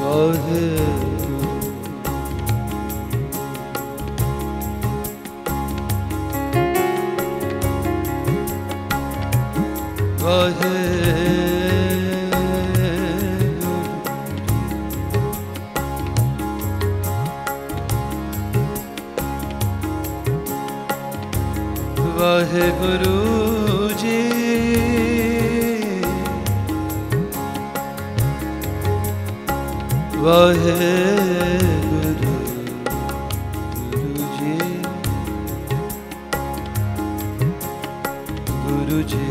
वाहेगुरु जी वाहेगुरु जी गुरु जी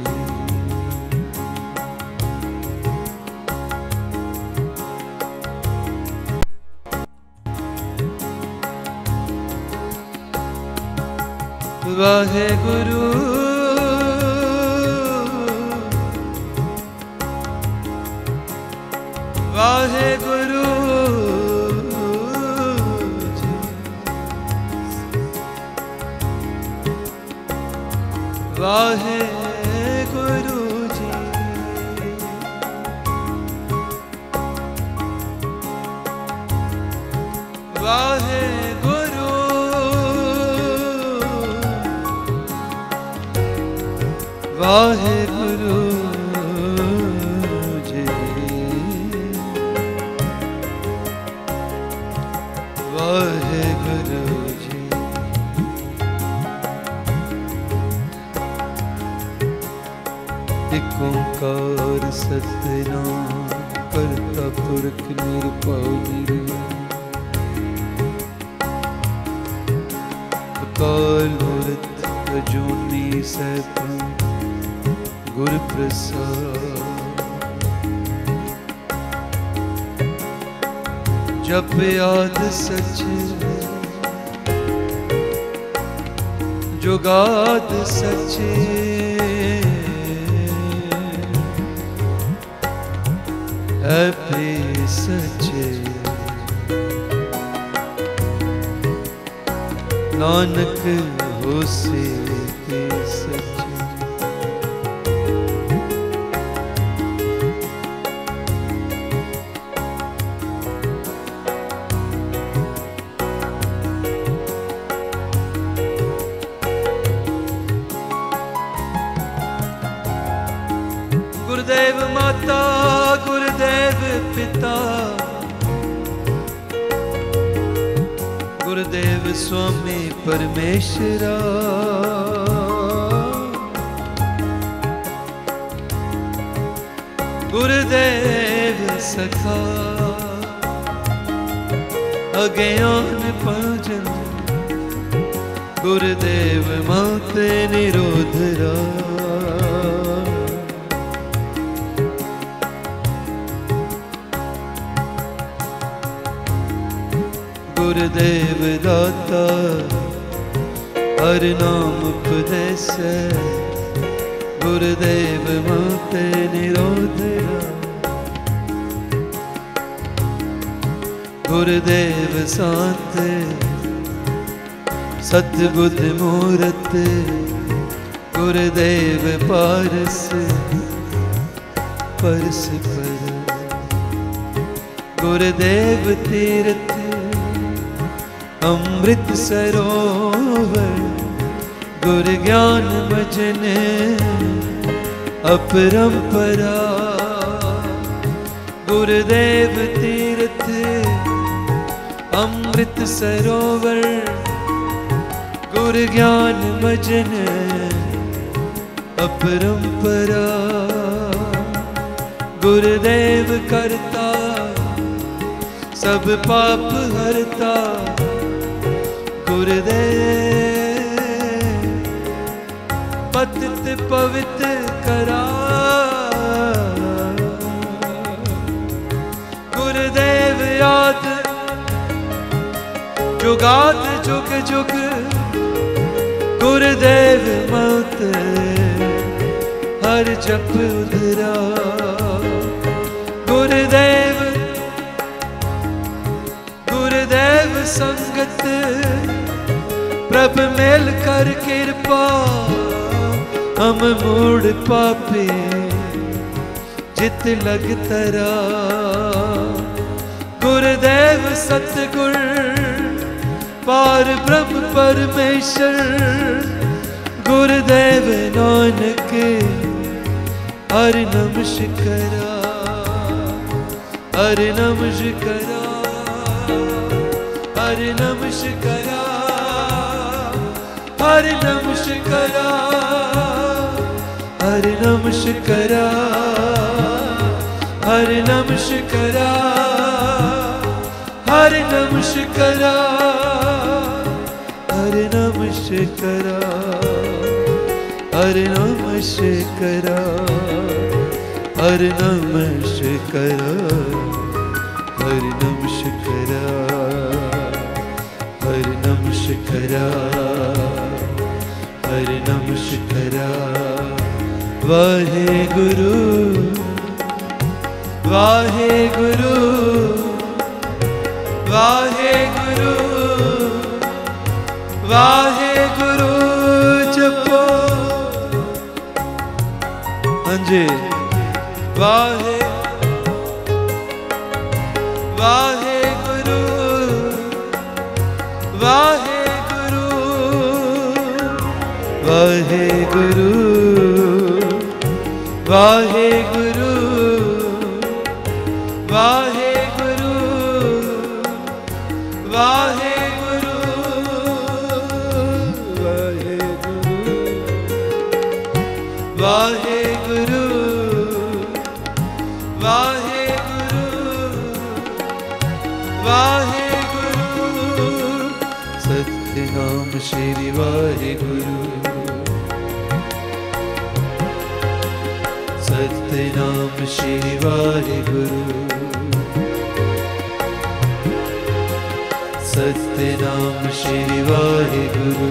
वाहेगुरु वाहेगुरु जी वाहेगुरु जी वाहेगुरु वाहेगुरु जी वाहेगुरु जी एक ओंकार सतनाम करता पुरख निरभउ निरवैर अकाल मूरत अजूनी सैभं गुर प्रसाद जप याद सच जुगाद सच है प्रिय सच नानक होसे सच गुरुदेव माता गुरुदेव पिता गुरुदेव स्वामी परमेश्वरा गुरुदेव सखा अज्ञान भजन गुरुदेव माते निरोधरा गुरुदेव दाता हर नाम उपदेश गुरुदेव माते निरोधरा गुरुदेव शांत सतबुद्ध मूरत गुरुदेव पारस परस पर गुरुदेव तीर्थ अमृत सरोवर गुर ज्ञान भजन अपरंपरा गुरुदेव तीर्थ अमृत सरोवर गुर ज्ञान भजन अपरंपरा गुरुदेव करता सब पाप हरता गुरुदेव पतित पवित्र करा गुरुदेव याद जुगाद जुग जुग गुरुदेव मत हर जप उधरा गुरुदेव गुरुदेव संगत प्रभ मेल कर कृपा हम मूड पापे जित लग तरा गुरुदेव सतगुर पार ब्रह्म परमेश्वर गुरुदेव नानक हर नमस्कारा हर नमस्कारा हर नमस्कारा हर नमस्कारा हर नमस्कारा हर नमस्कारा हर नमस्कारा हर नमस्कारा हर नमस्कारा हर नमस्कारा हर नमस्कारा हर नमस्कारा हर नमस्कारा वाहे गुरु वाहे गुरु वाहे गुरु वाहे गुरु जपो हाँ जी वाहे वाहे गुरु वाहे गुरु वाहे गुरु वाहे गुरु वाहे गुरु वाहे गुरु वाहे गुरु वाहे गुरु वाहे गुरु सतनाम श्री वाहे गुरु सतनाम श्री वाहे गुरु सतनाम श्री वाहे गुरु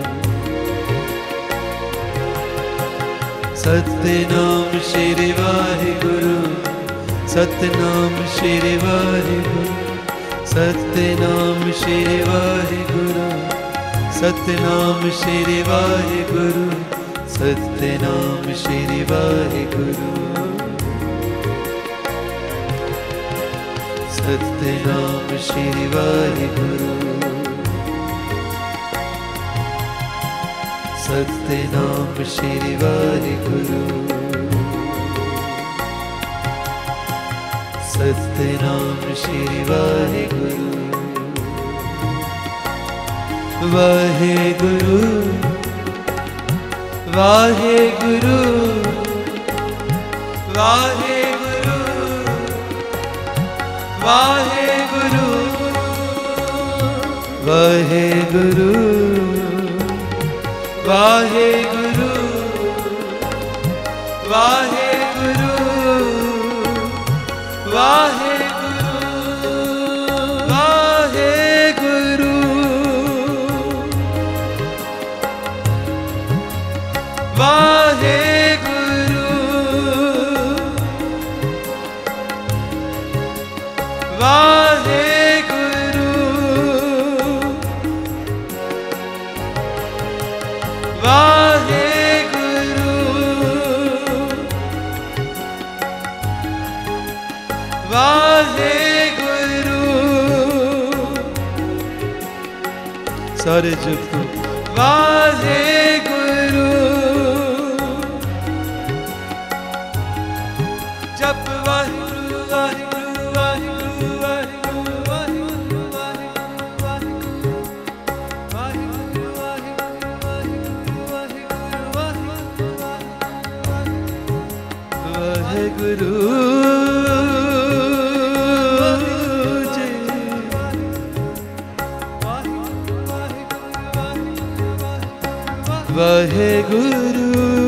सतनाम श्री वाहे गुरु सतनाम श्री वाहे गुरु सतनाम श्री वाहे गुरु सतनाम श्री वाहे गुरु सतनाम श्री वाहे गुरु सतनाम श्री वाहे गुरु सतनाम श्री वाहे गुरु सतनाम श्री वाहे गुरु वाहे गुरु वाहे गुरु वाहे गुरु वाहे गुरु वाहे गुरु वाहे गुरु वाहे गुरु वाहे गुरु वाहे गुरु वाहे गुरु वाहे गुरु वाहे गुरु सारे जप वाहे गुरु जप वाहिगुरु वाहिगुरु वाहिगुरु वाहिगुरु वाहिगुरु वाहिगुरु वाहिगुरु वाहे गुरु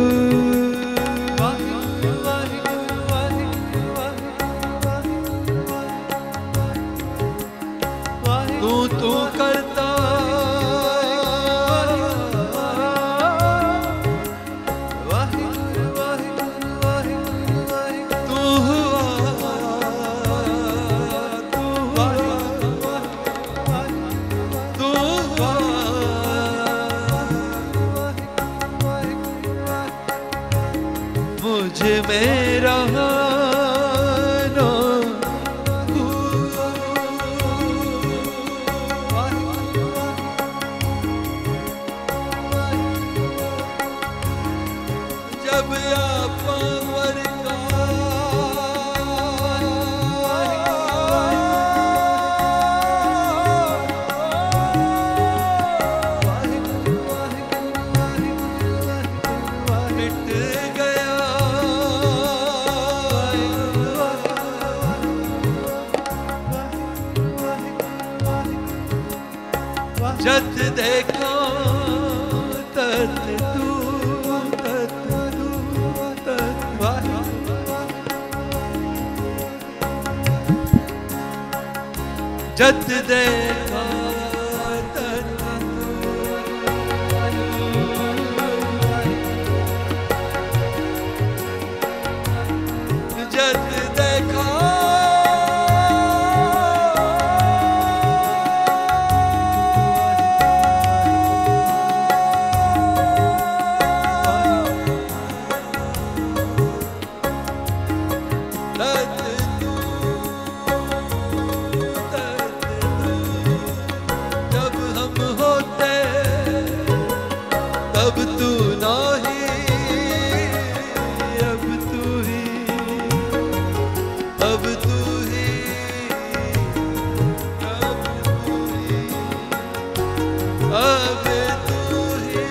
तू करता तू मुझे मेरा ना जत देखो तत तू जत देखो जत देखो अब तू नाही अब तू ही अब तू ही अब तू ही अब तू ही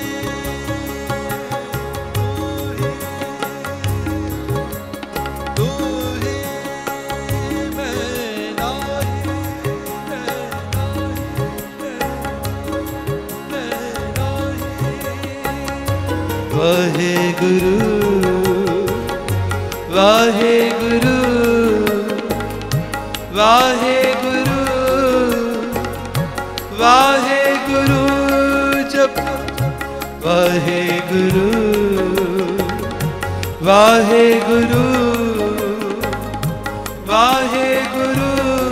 तू ही मैं नाही वाहे गुरु वाहे गुरु वाहे गुरु वाहे गुरु जप वाहे गुरु वाहे गुरु वाहे गुरु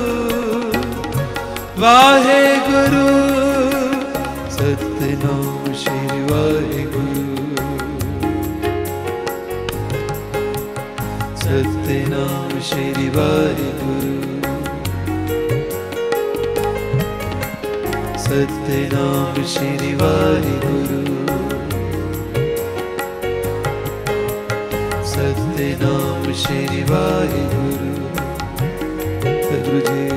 वाहे गुरु सतनाम श्री वाहेगुरु सतनाम श्री वाहेगुरु सतनाम श्री वाहेगुरु सतनाम श्री वाहेगुरु गुरु जी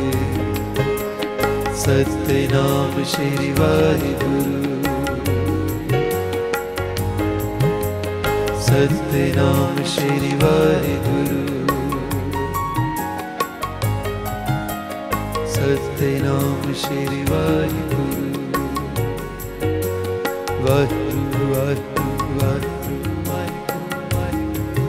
सतनाम श्री वाहेगुरु सतनाम श्री वाहेगुरु सतनाम श्री वाहेगुरु वाहेगुरु वाहेगुरु वाहेगुरु वाहेगुरु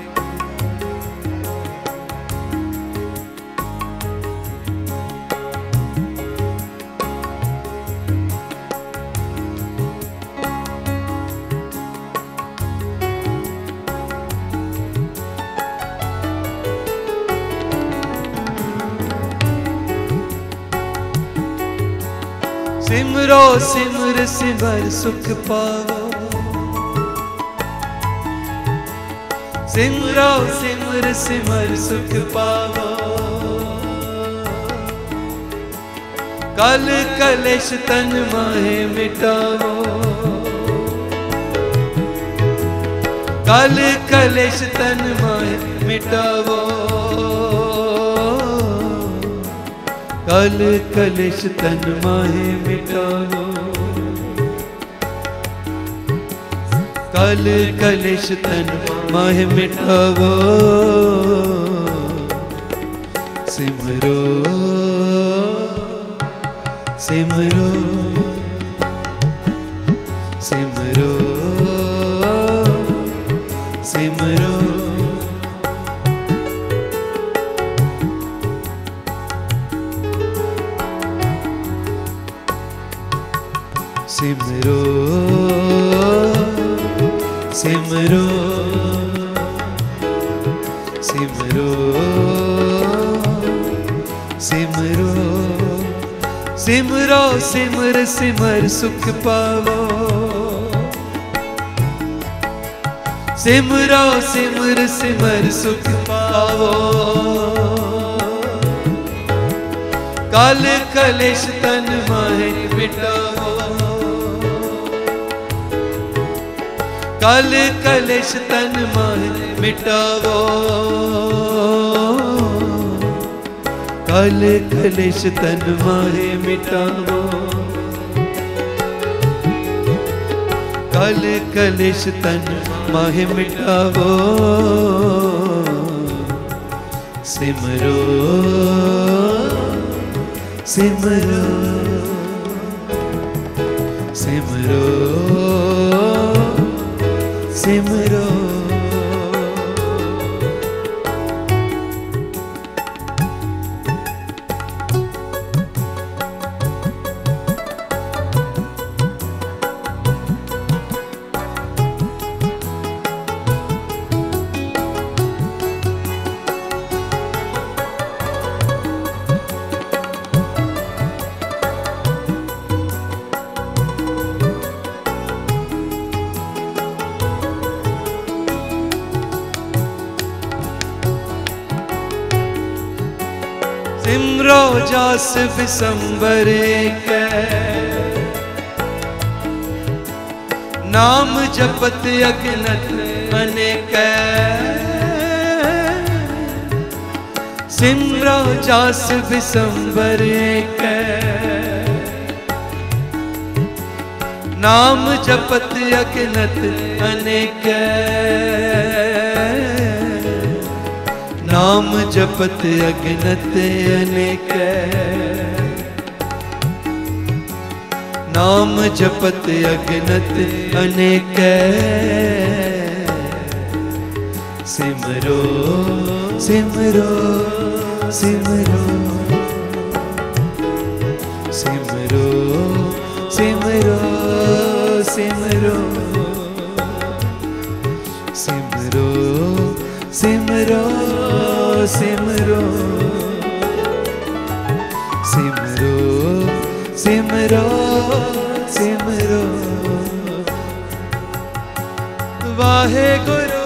सिमरो सिमर सिमर सुख पावो सिमरो सिमर सिमर सुख पावो कल कलेश तन माहे मिटावो कल कलेश तन माहे मिटावो कल कलेश तन माहे मिटावो कल कलेश तन माहे मिटावो सिमरो सिमरो सिमरो सिमरो सिमरो सिमरो सिमरो सिमरो सिमरो सिमर सिमर सुख पावो सिमरो सिमर सिमर सुख पावो कल कलेश तन माहे मिटावो कल कलेश तन माहे मिटावो कल कलेश तन माहे मिटावो कल कलेश तन माहे मिटावो सिमरो सिमरो सिमरो सिमरो। सिमरो जास बिसंबर के नाम जपत अगनत अनेक। सिमरो जास बिसंबर के नाम जपत अगनत अनेक। नाम जपत अगनत अनेक। नाम जपत अगनत अनेक। सिमरो सिमरो सिमरो सिमरो सिमरो सिमरो सिमरो सिमरो सिमरो सिमरो सिमरो सिमरो। वाहे गुरु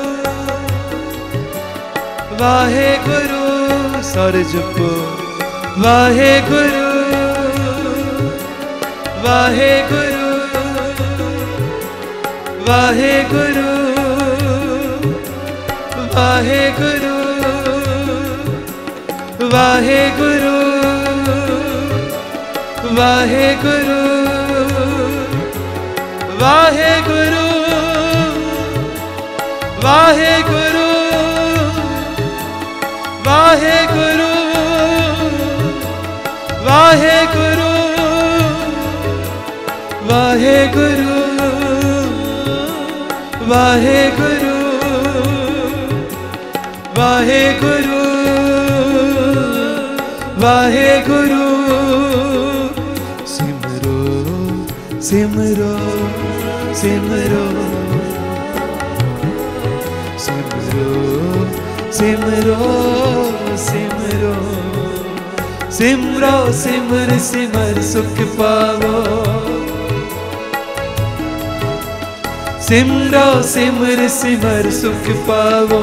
वाहे गुरु सर जपो। वाहे गुरु वाहे गुरु वाहे गुरु वाहे गुरु वाहे गुरु वाहे गुरु वाहे गुरु वाहे गुरु वाहे गुरु वाहे गुरु वाहे गुरु वाहे गुरु वाहे गुरु वाहे गुरु। सिमरो सिमरो सिमरो सिमरो सिमरो सिमरो सिमरो सिमर सिमर सुख पावो। सिमरो सिमर सिमर सुख पावो।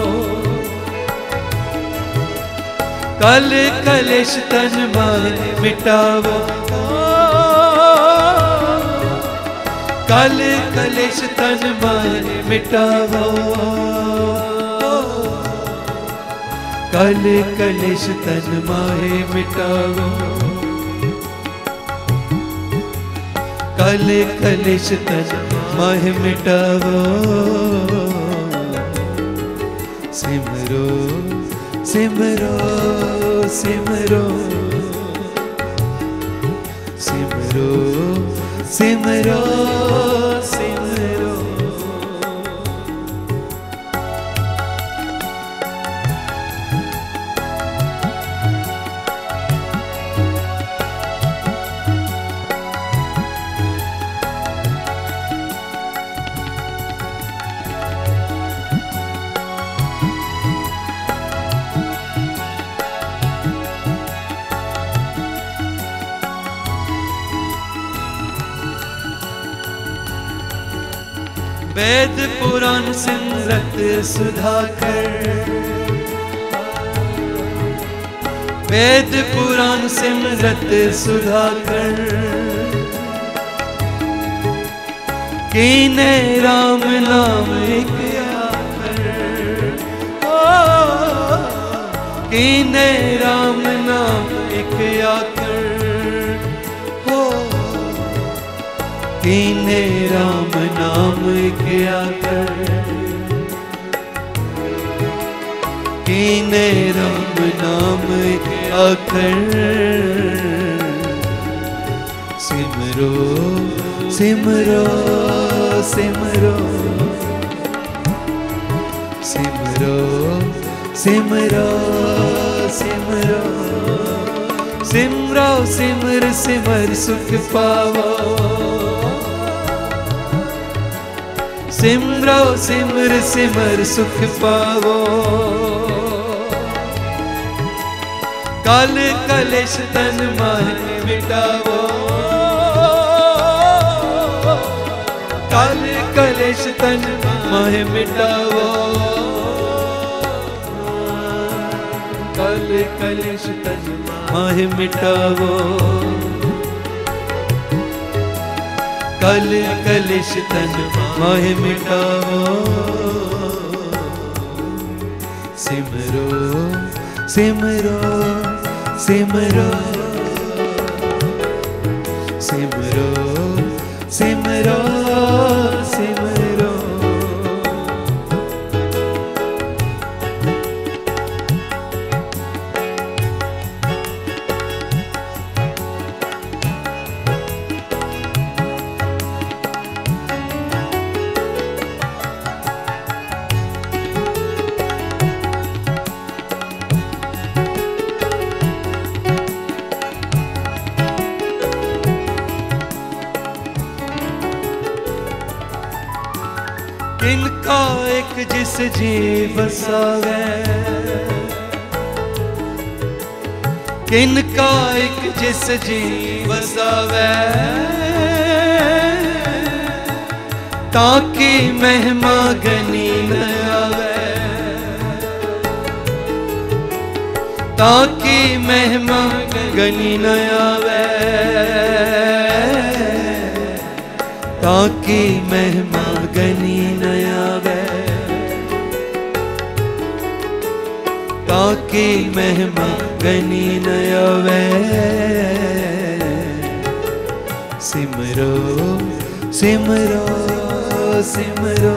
कल कलेश तन मन मिटावो। कल कलेश तन मन मिटावो। कल कलेश तन माहे मिटावो। कल कलेश तन माहे मिटावो। सिमरो सिमरो सिमरो सिमरो सिमरो सिमरो। वेद पुराण सिमरत सुधाकर। वेद पुराण सिमरत सुधाकर। कीने राम नाम एक आकर। कीने राम नाम एक आकर। कीने राम नाम एक आकर। कीने राम नाम एक आकर। सिमरो सिमरो सिमरो सिमरो सिमरो सिमरो सिमरो सिमर सिमर सुख पावो सिमरो सिमर सिमर सुख पावो काल कलेश तन माहे मिटावो काल कलेश तन माहे मिटावो काल कलेश तन माहे मिटावो काल कलेश तन माहे मिटावो सिमरो सिमरो सिमरो सिमरो सिमरो सिमरो किनका एक जिस जी बसावे किनका एक जिस जी बसावे ताकि महिमा गनी न आवे ताकि महिमा गनी न आवे ताकि महिमा गनी न आवे ताकि महिमा गनी न आवे सिमरो सिमरो सिमरो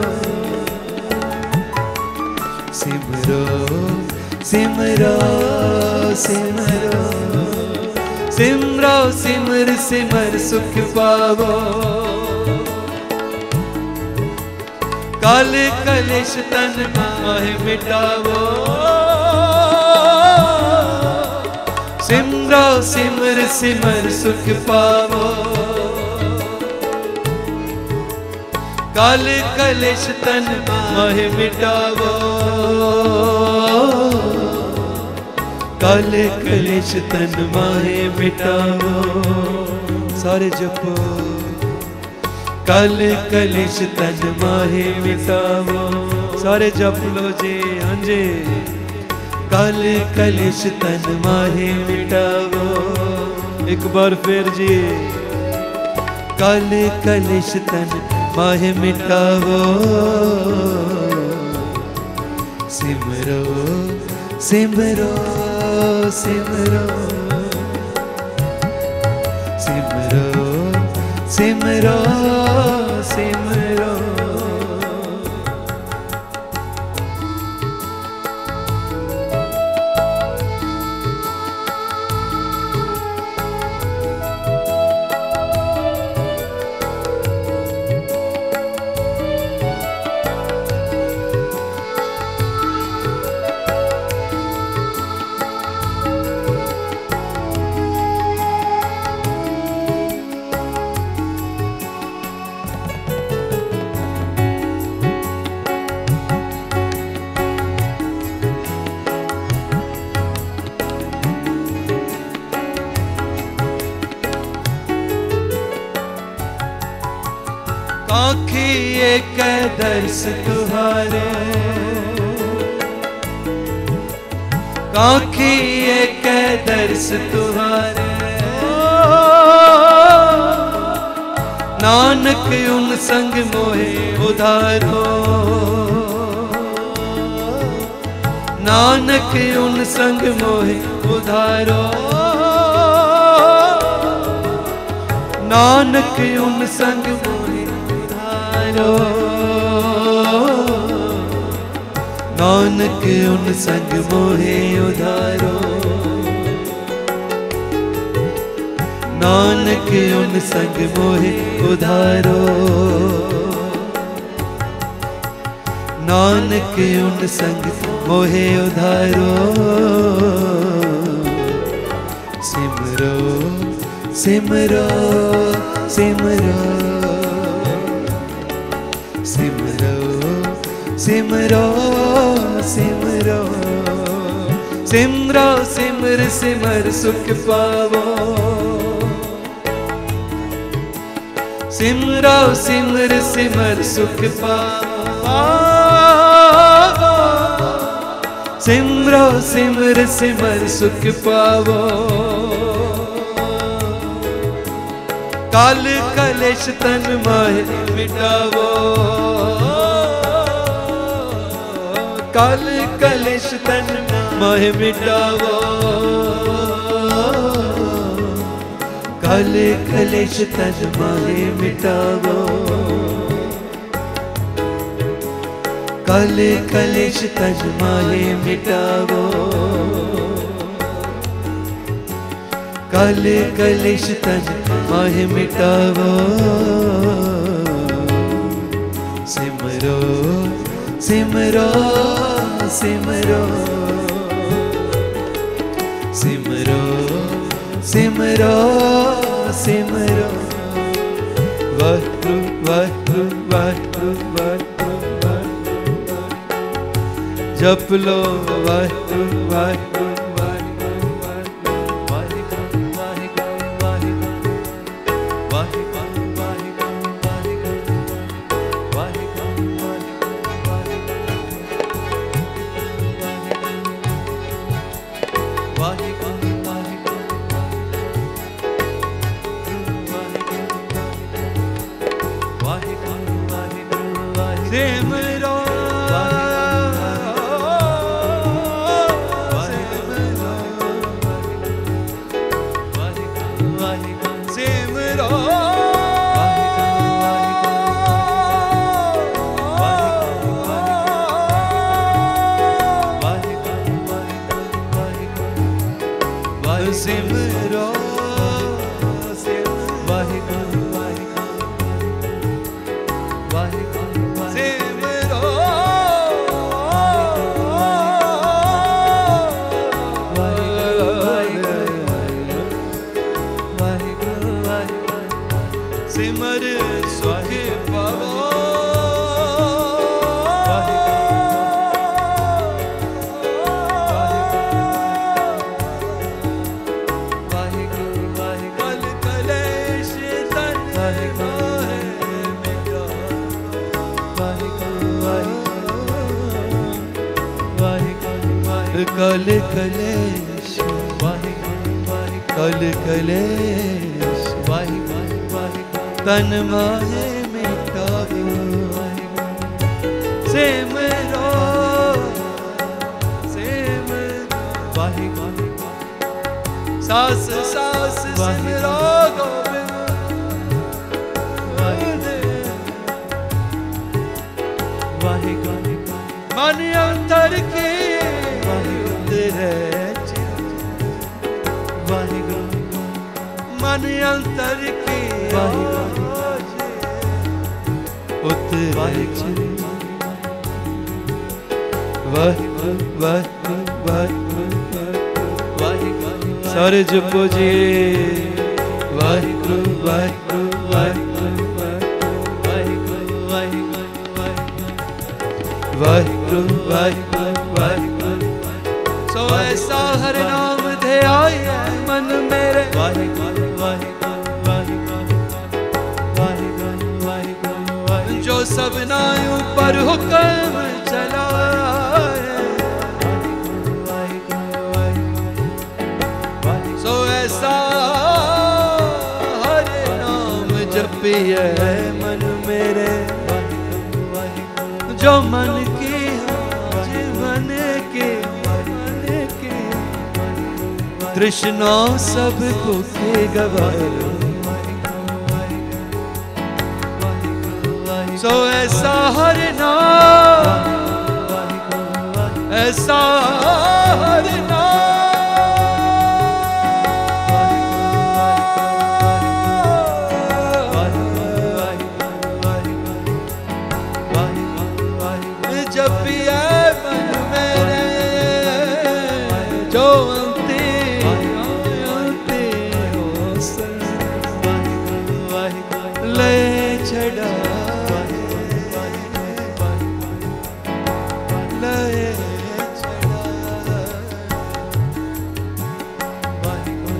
सिमरो सिमरो सिमरो सिमरो सिमर सिमर सुख पावो काल कलेश तन माहे मिटावो सिमरो सिमर सिमर सुख पावो काल कलेश तन माहे मिटावो काल कलेश तन माहे मिटावो सारे जपो काल कलेश तन माहे मिटावो सारे जप लो जी हाँ जी काल कलेश तन माहे मिटावो एक बार फिर जी काल कलेश तन माहे मिटावो सिमरो सिमरो सिमरो सिमरो सिमरो सिमरो आँखी एक दर्श तुम्हारे आँखी एक दर्श तुम्हारे नानक उन संग मोहे उधारो नानक उन संग मोहे उधारो नानक उन संग मोहे नानक उन संग मोहे उधारो नानक उन संग मोहे उधारो, नानक उन संग मोहे उधारो। सिमरो सिमरो सिमरो सिमरो सिमरो सिमरो सिमरो सिमर सिमर सुख पावो। सिमरो सिमर सिमर सुख पावो। सिमरो सिमर सिमर सुख पावो। काल कलेश तन माहे मिटावो। काल कलेश तन माहे मिटावो। काल कलेश तन माहे मिटावो। काल कलेश तन माहे मिटावो। काल कलेश तन माहे मिटावो। सिमरो सिमरो सिमरो सिमरो सिमरो सिमरो वाहिगुरु वाहिगुरु वाहिगुरु वाहिगुरु। जप लो वाहिगुरु वाहिगुरु कल कलेश कल कलेश तन माहे मिटावो। सिमरो सिमरो सास सास सिमरो गोविंद। मन अंतर की मन अंतर की सारे जपो जी वाहिगुरु वाहिगुरु वाहिगुरु वाहिगुरु वाहिगुरु वाहिगुरु। सो ऐसा हर नाम दे आए मन मेरे। वाहिगुरु वाहिगुरु वाहिगुरु जो सबना ऊपर हुक्म चलाए। सो ऐसा हर नाम जपिए मन मेरे। जो मन की जीवन के तृष्णा सब को के गवाए। सो ऐसा हर नाम ऐसा हर नाम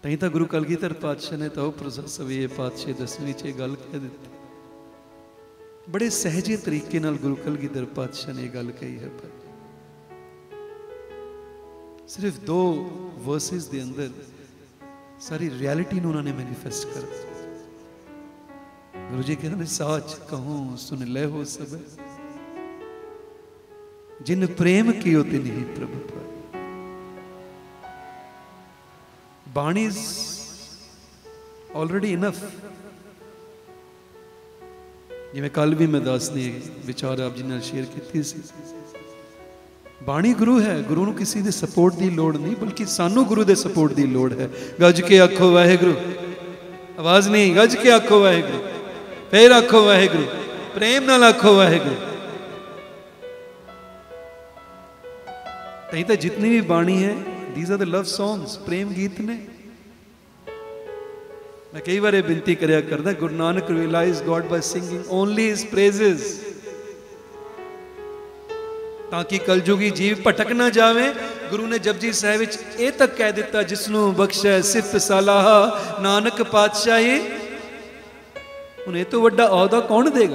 तई तो गुरु कलगीधर पातशाह ने तो प्रसवे पातशाह 10वीं च गल कह दी। बड़े सहजे तरीके नाल गुरु कलगीधर पातशाह ने गल कही है। पर सिर्फ 2 वर्सेस के अंदर सारी रियलिटी उन्होंने मैनिफेस्ट कर दी। गुरु जी कहते साच कहूं सुन ले हो सब, जिन प्रेम कियो तिन ही प्रभु पर। बाणी इज ऑलरेडी इनफ। जिवें कल भी मैं दसने विचार आप जी नाल शेयर की सी। बाणी गुरु है, गुरु नूं किसी दे सपोर्ट की लोड़ नहीं, बल्कि सानू गुरु दे सपोर्ट की लोड़ है। गज के आखो वाहेगुरु, आवाज नहीं, गज के आखो वाहेगुरु, फिर आखो वाहेगुरु, प्रेम नाल आखो वाहेगुरु। तो जितनी भी बाणी है these are the love songs, प्रेम गीत ने। मैं कई बार बिनती करया करदा, Guru Nanak realise God by singing only his praises, ताकि कलयुगी जीव भटक ना जावे। गुरु ने जपजी साहिब विच ये तक कह दिता, जिसनों बख्शै सिफत सलाह नानक पातशाही। हुण ये तो वड्डा औहदा कौन देगा?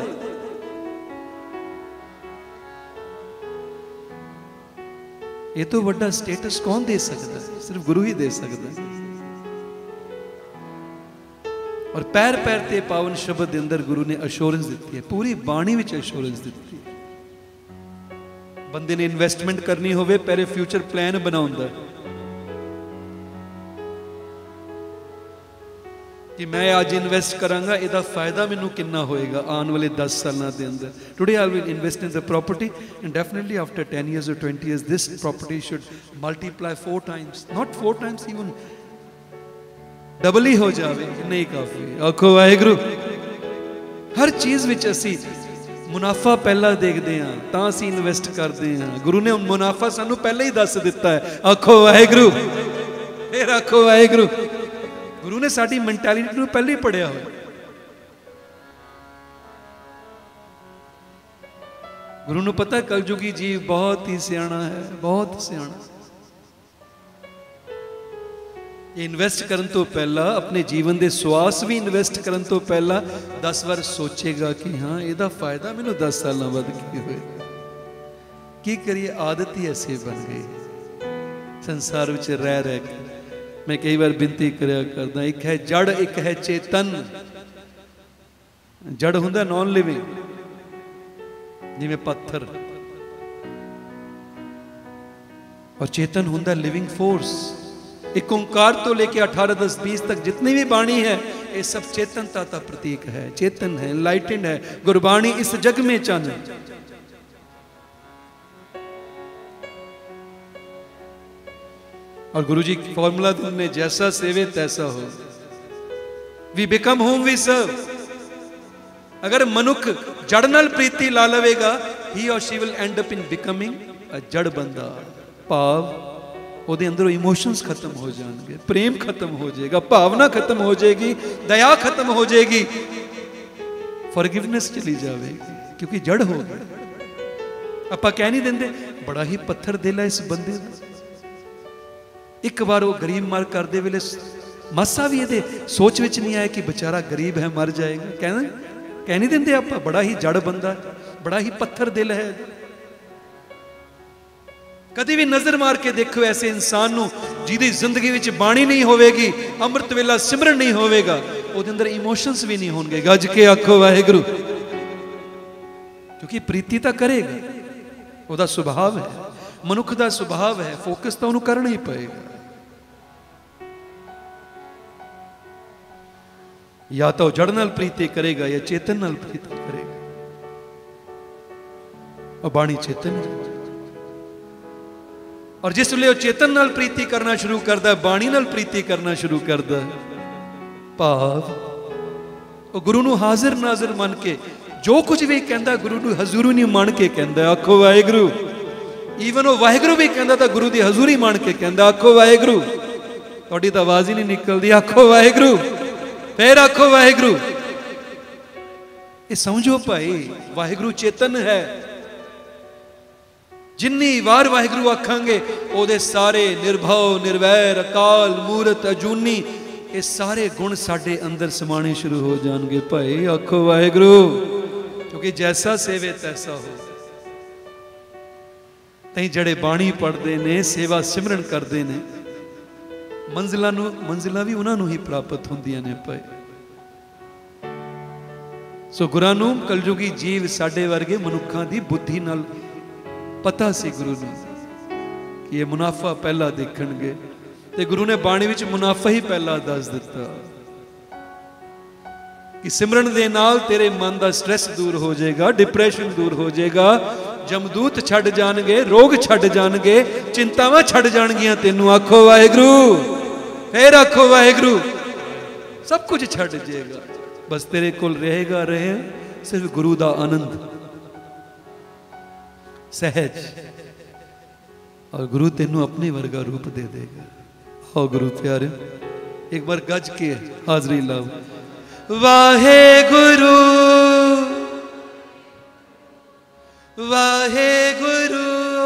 ये तो वड्डा स्टेटस कौन दे सकता? सिर्फ गुरु ही दे सकता। और पैर पैर ते पावन शब्द के अंदर गुरु ने अश्योरेंस दी है, पूरी बाणी विच अश्योरेंस दी है। बंदे ने इन्वेस्टमेंट करनी होवे, पहले फ्यूचर प्लान बनाउंदा कि मैं आज इन्वेस्ट करांगा, इहदा फायदा मैनू कितना होएगा आने वाले 10 सालों के अंदर। Today I will invest in the property and definitely after 10 years or 20 years this property should multiply 4 times, not 4 times, even double ही हो जाए, नहीं काफी। आखो वाहेगुरु। हर चीज विच असी मुनाफा पहला देखते हैं, तां असी इन्वेस्ट करते हैं। गुरु ने मुनाफा सानू पहले ही दस दिता है। आखो वाहेगुरु, फिर आखो वाहेगुरु। गुरु ने साडी मेंटालिटी नूं पहले ही पढ़िया हो। गुरु नूं पता कलयुगी जीव बहुत ही सियाणा है, बहुत सियाणा। इन्वेस्ट करन तो पहला अपने जीवन के स्वास भी इन्वेस्ट करन तो पहला 10 बार सोचेगा कि हाँ इहदा फायदा मैनू 10 साल बाद की होए। की करिए, आदत ही ऐसे बन गई संसार विच रह रह के। मैं कई बार बिनती करया करदा, एक है जड़, एक है चेतन। जड़ हुंदा नॉन लिविंग, जिवें पत्थर, और चेतन हुंदा लिविंग फोर्स। एक ओंकार तो लेके 18, 10, 20 तक जितनी भी बाणी है ये सब चेतनता का प्रतीक है, चेतन है, लाइटेंड है। गुरबाणी इस जग में चन। और गुरु जी फॉर्मूला ने जैसा सेवे तैसा हो। We become whom we serve. अगर मनुख जड़ नाल प्रीति ला लवेगा, ही और she will end up in becoming a जड़ बंदा। भाव ਉਹਦੇ ਅੰਦਰੋਂ इमोशंस खत्म हो जाएंगे, प्रेम खत्म हो जाएगा, भावना खत्म हो जाएगी, दया खत्म हो जाएगी, फॉरगिवनेस चली जाएगी, क्योंकि जड़ हो गई। ਆਪਾਂ कह नहीं देंगे बड़ा ही पत्थर दिल है इस बंदे ਦਾ। एक बार वो गरीब मर करते वेले मासा भी ये सोच विच नहीं आया कि बेचारा गरीब है मर जाएगा। कह नहीं देंगे आप, बड़ा ही जड़ बंदा, बड़ा ही पत्थर दिल है। कभी भी नजर मार के देखो ऐसे इंसान नूं जिहदी जिंदगी विच बाणी नहीं होवेगी, अमृत वेला सिमरन नहीं होवेगा, उहदे अंदर इमोशंस भी नहीं होंगे। गज के आखो वाहेगुरु। क्योंकि प्रीति तो करेगा, उहदा सुभाव है, मनुख का सुभाव है, फोकस तो उन्होंने करना ही पड़ेगा। या तो जड़ नाल प्रीति करेगा या चेतन नाल प्रीति करेगा। और बाणी चेतन है, और जिस वे चेतन नाल प्रीति करना शुरू करता है, बाणी नाल प्रीति करना शुरू करता है, भाव वो गुरु नूं हाजिर नाजिर मन के जो कुछ भी कहता गुरु नूं हजूरी नहीं मान के कहता। आखो वाहेगुरु। ईवन वो वाहेगुरु भी कहता था गुरु की हजूरी मान के कहता। आखो वाहेगुरु। थोड़ी तो आवाज ही नहीं निकलती। आखो वाहेगुरु, फिर आखो वाहेगुरु। ये समझो भाई, वाहेगुरु चेतन है, जिन्नी वार वाहिगुरू आखांगे ओदे सारे निर्भव निर्वैर अकाल मूरत अजूनी ये सारे गुण साडे अंदर समाने शुरू हो जाएंगे। भाई आखो वाहिगुरू, क्योंकि जैसा सेवे तैसा हो। तई जड़े बाणी पढ़ते ने सेवा सिमरन करते ने मंजिलां भी उन्होंने ही प्राप्त होंदियां ने। भाई सो गुरां नूं कलयुगी जीव साडे वर्गे मनुखां दी बुद्धि नाल पता सी गुरु नूं कि ये मुनाफा पहला देखणगे ते गुरु ने बाणी विच मुनाफा ही पहला दस दिता कि सिमरन दे नाल तेरे मन दा स्ट्रेस दूर हो जाएगा, डिप्रेशन दूर हो जाएगा, जमदूत छड़ जाणगे, रोग छड़ जाणगे, चिंतावां छड़ जाणगियां तैनूं। आखो वाहिगुरू, फिर आखो वाहिगुरू, सब कुछ छड़ जाएगा। बस तेरे कोल रहेगा रहे सिर्फ गुरु दा आनंद सहज, और गुरु तेनू अपने वर्गा रूप दे देगा। आओ गुरु प्यारे एक बार गज के हाजरी लाओ। Wahe Guru Wahe Guru,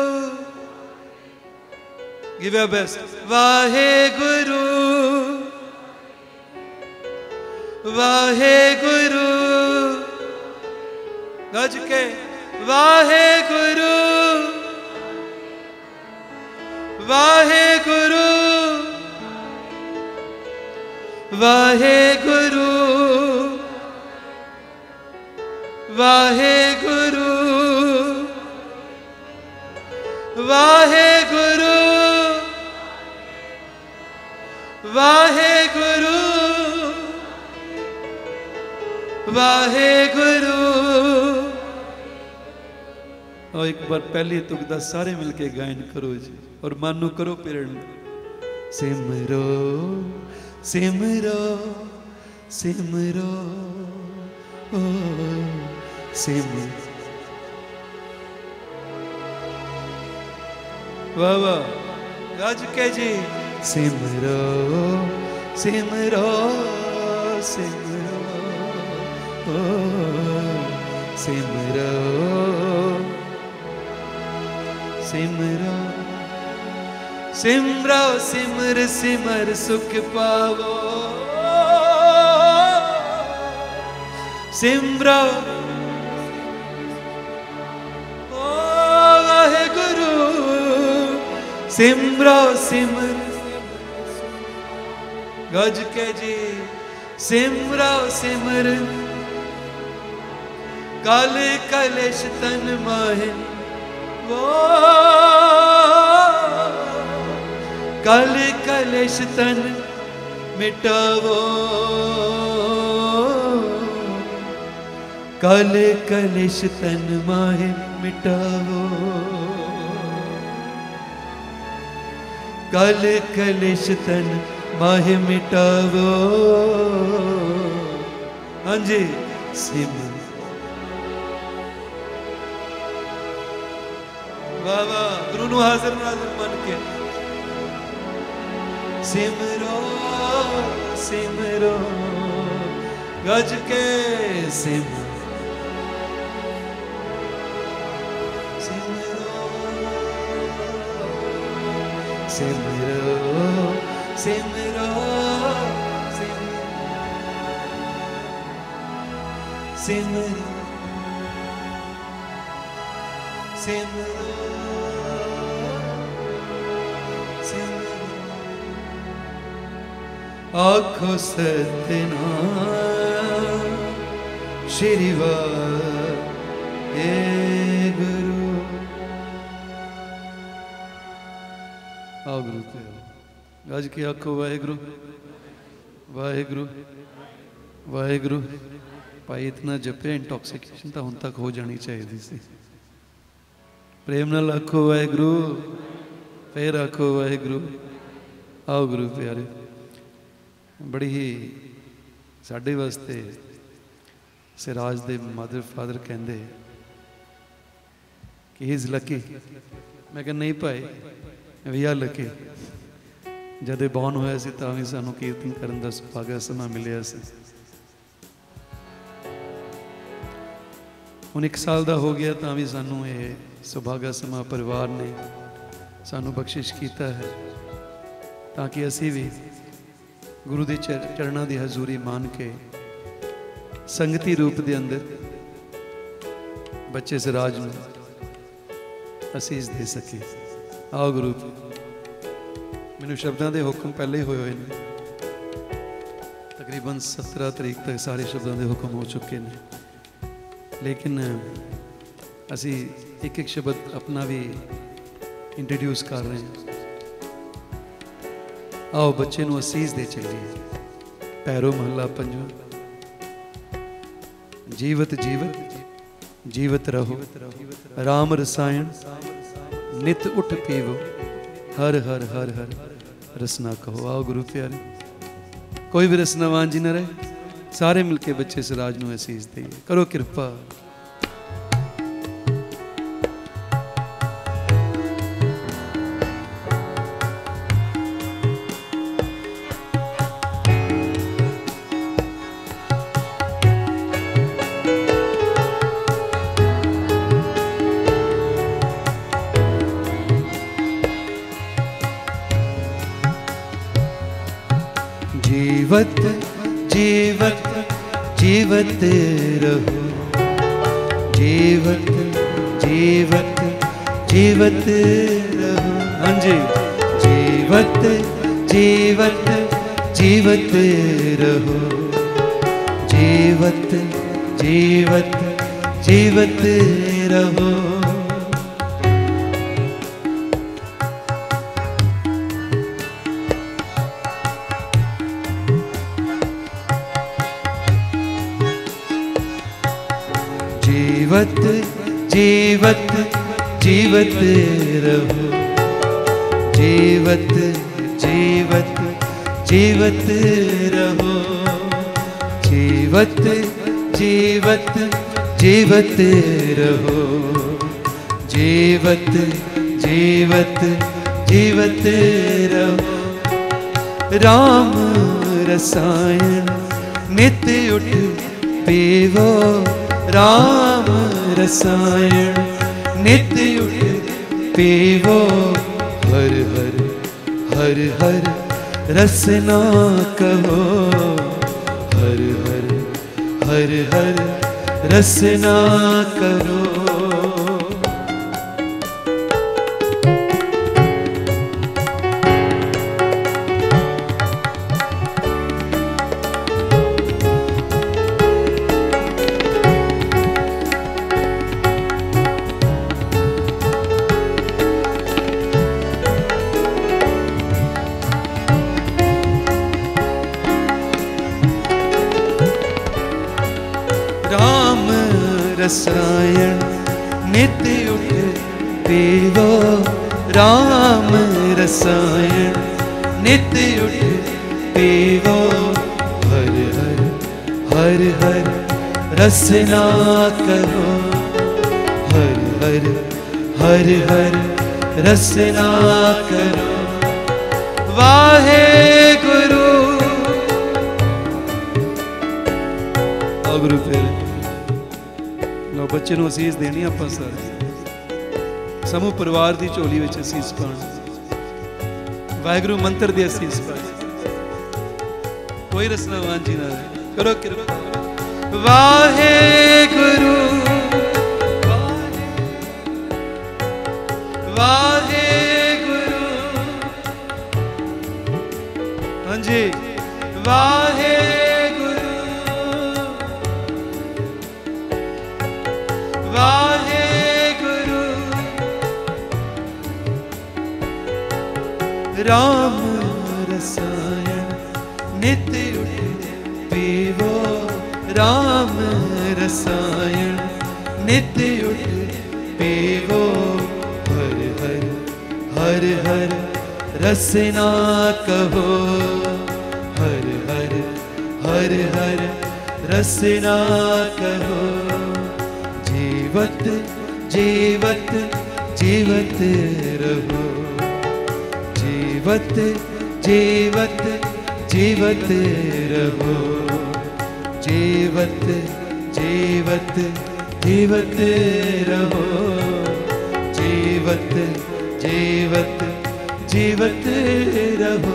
give your best. Wahe Guru Wahe Guru, गज के वाहे गुरु वाहे गुरु वाहे गुरु वाहे गुरु वाहे गुरु वाहे गुरु वाहे गुरु। और एक बार पहली तुकदा सारे मिलके गायन करो जी, और मानू करो प्रेरण। सिमरो सिमरो सिमरो ओ सिमरो, वाह वाह, गज के जी। सिमरो सिमरो सिमरो ओ सिमरो सिमरो सिमरो सिमर सिमर सुख पावो। सिमरो ओ वाहिगुरू, सिमरो सिमर गज के जी। सिमरो सिमर कल कलेश तन माहे वो, कल कलेश तन मिटावो, कल कलेश तन माहे मिटावो, कल कलेश तन माहे मिटावो। हाँ जी, सिम वाह वाह, गुरु नूं हाजिर नाज़िर मन के। सिमरो सिमरो गज के सिमरो सिमरो सिमरो सिमरो सिमरो सिमरो आखो सतनाम श्री वाहे गुरु। आओ गुरु पे आज की आखो वाहेगुरु वाहेगुरु वाहेगुरु। भाई इतना जपे इंटॉक्सिकेशन तो हुण तक हो जानी चाहिए सी। प्रेम नाल आखो वाहेगुरु, फिर आखो वाहेगुरु। आओ गुरु प्यारे, बड़ी ही साढ़े वास्ते सिराज दे मदर फादर कहते कि ही इज़ लकी। मैं कहा नहीं भाई, वी आर लकी। जदे बॉर्न होया सी तां भी सानू कीर्तन करन दा सुभागा समा मिलिया सी। हुण 1 साल दा हो गया तां भी सानू ये ਸੁਭਾਗਾ ਸਮਾ ਪਰਿਵਾਰ ਨੇ ਸਾਨੂੰ ਬਖਸ਼ਿਸ਼ ਕੀਤਾ ਹੈ ਤਾਂ ਕਿ ਅਸੀਂ ਵੀ ਗੁਰੂ ਦੇ ਚਰਨਾਂ ਦੀ ਹਜ਼ੂਰੀ ਮਾਨ ਕੇ ਸੰਗਤੀ ਰੂਪ ਦੇ ਅੰਦਰ ਬੱਚੇ ਸਿਰਾਜ ਨੂੰ ਅਸੀਸ ਦੇ ਸਕੇ। आओ गुरु, मैनू शब्दों के हुक्म पहले ही होए ने, तकरीबन 17 तरीक तक सारे शब्दों के हुक्म हो चुके हैं, लेकिन असी एक एक शब्द अपना भी इंट्रोड्यूस कर रहे हैं। आओ बच्चे नू असीस दे चलिए। पैरों महला पंजवा। जीवत जीवत जीवत रहो, राम रसायन नित उठ पीवो, हर हर हर हर रसना कहो। आओ गुरु प्यारे, कोई भी रसनावान जी न रहे, सारे मिलके बच्चे सिराज नू असीस देइए। करो कृपा। जीवत जीवत जीवत रहो, जीवत जीवत जीवत रहो। हाँ जी, जीवत जीवत जीवत रहो, जीवत जीवत जीवत रहो। जीवत जीवत जीवत रहो, जीवत जीवत जीवत रहो, जीवत जीवत जीवत रहो, जीवत जीवत जीवत रहो। राम रसायन नित उठ पीवो, राम रसायन नित उठ पीवो, हर हर हर हर रसना कहो, हर हर हर हर रसना करो। राम रसायन नित उठ पीवो, राम रसायन नित उठ पीवो, हर हर हर हर रसना कहो, हर हर हर हर रसना करो। वाहे गुरु गुरु फिर लो बच्चे नू असीस देनी आपां सारे समूह परिवार की झोली विच असीस पाउण। वाहिगुरू मंत्र दी असीस पाई। कोई रसनावान जी ना करो कृपा। वाहे गुरु वाहे गुरु, हाँ जी, वाहे वाहे गुरु। राम रसायन नित उठ पीवो, राम रसायन नित उठ पीवो, हर हर हर हर रसना कहो, हर हर हर हर रसना कहो। जीवत जीवत जीवत रहो, जीवत जीवत जीवत रहो, जीवत जीवत जीवत रहो, जीवत जीवत जीवत रहो।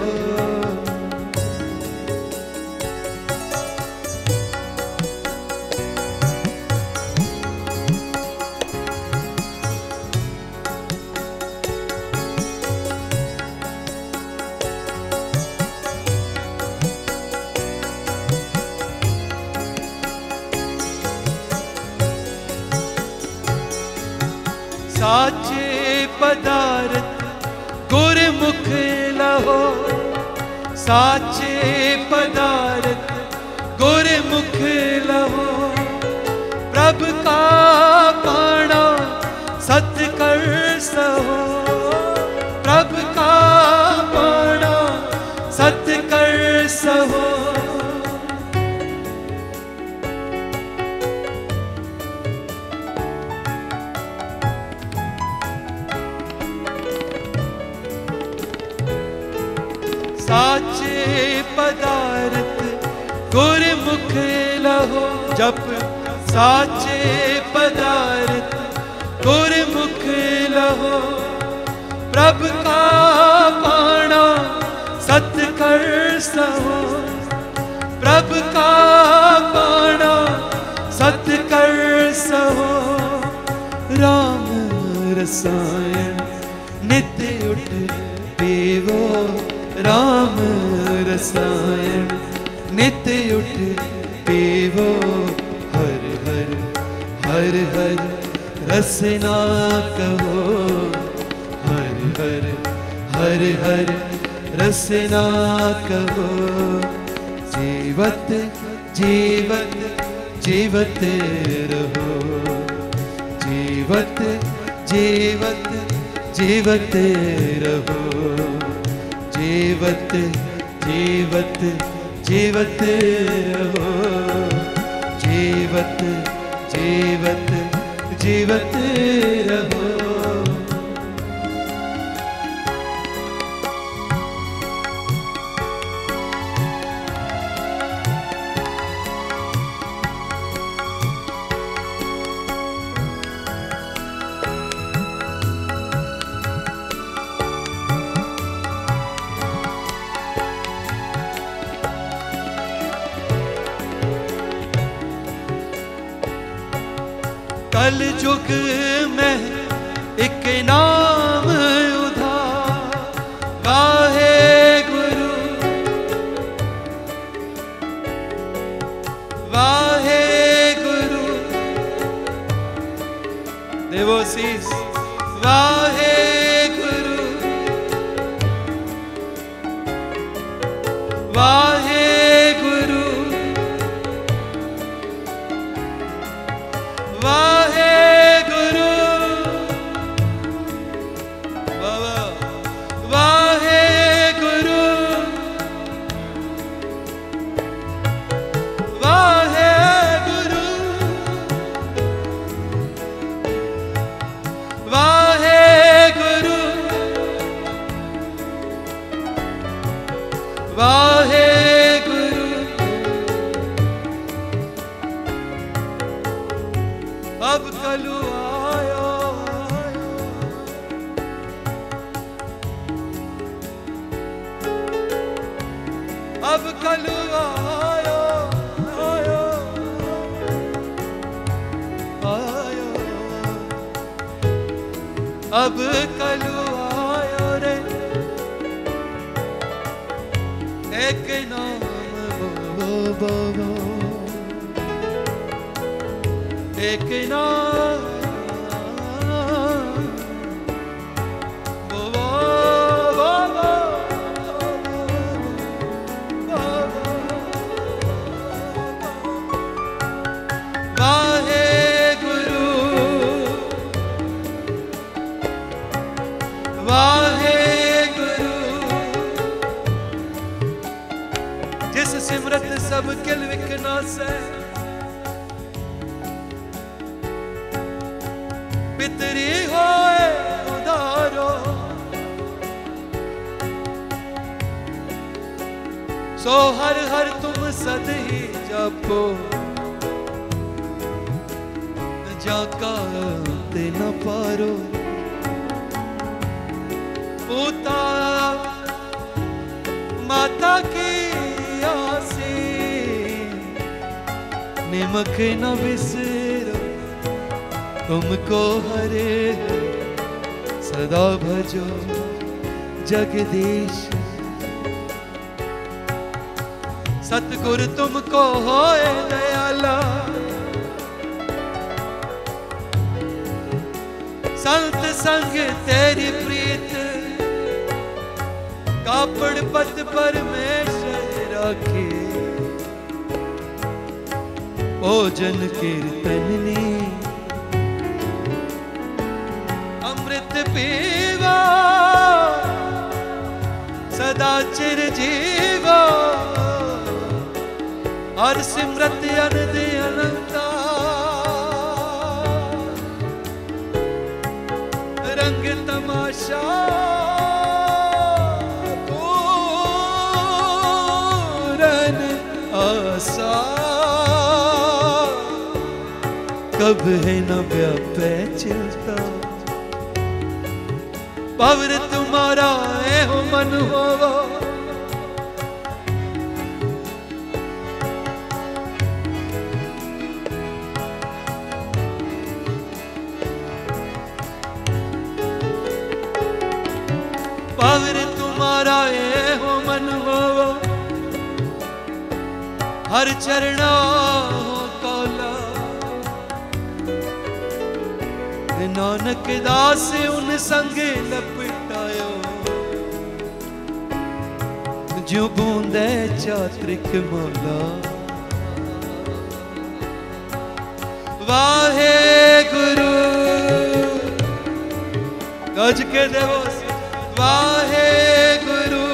साचे पदार्थ गुरमुख लहो, साचे पदार्थ गुरमुख लहो। प्रभ का पाना सत्कर सहो, प्रभ का पाना सत्कर सहो। साचे पदार्थ गुरमुख लहो, जप साचे पदार्थ गुरमुख लहो। प्रभ का पाना सत्कर सहो, प्रभ का पाना सत्कर सहो। राम रसायन नित्य उठ पीवो, राम रसायन नित्य उठ पीवो। हर हर हर हर रसना कहो, हर हर हर हर रसना कहो। जीवत जीवत जीवत रहो, जीवत जीवत जीवत रहो। जीवत जीवत जीवत रहो, जीवत जीवत जीवत रहो। कल युग में एक नाम उधार, वाहे गुरु वाहे गुरु। देवोसीस वाहे गुरु वाहे गुरु वाहे गुरु वाहे गुरु वाहे गुरु वाहे गुरु वाहे गुरु। अब कलु आयो अब कलु आयो आयो आयो। अब कलु आयो रे, एक नाम बो बो, एक नाम बो बो बो वाहे गुरु वाहे गुरु। जिस सिमरत सब किल विकना से, पितरी होए उधारो। सो हर हर तुम सद ही जपो, जाका ते न पारो। पूता माता की आसी निमक न बिसरो तुमको हरे सदा भजो जगदीश सतगुर तुमको होए दयाला संत संग तेरी प्रीत कापड़ पत परमेश्वर राखे भोजन कीर्तन ने अमृत पीवा सदा चिर जीवा हर सिमरत अनंत अनंता रंग तमाशा पूरन आशा कब है न व्यापै चिंता पवर तुम्हारा है हो मन होवा पवर तुम्हारा है हो मन होवा हर चरणा हो कौला नानक दास उन संगे लपटायो जो बूंदे चात्रिक मौला वाहे गुरु गज के देवो वाहे गुरु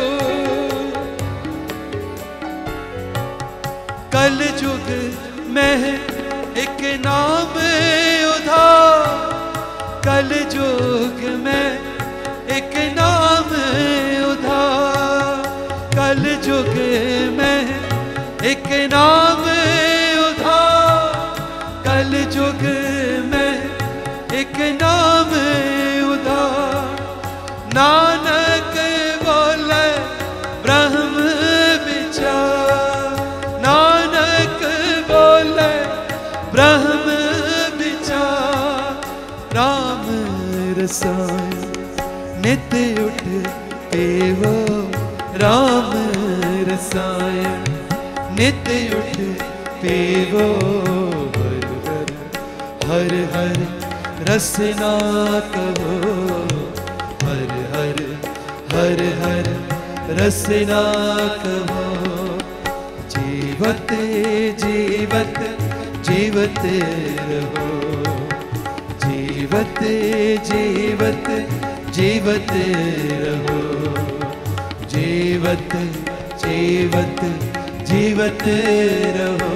कल युग में एक नाम उधार कल युग में एक नाम उधार कल युग में एक नाम उधार कल युग में एक नाम उधार नानक बोले ब्रह्म विचार नानक बोले ब्रह्म विचार राम रसायन नित उठ एवो राम रसायन नित उठ पेवो हर हर रसना कहो हर हर हर हर रसना कहो जीवत जीवत जीवत रहो जीवत जीवत जीवत रहो जीवत जीवत जीवत रहो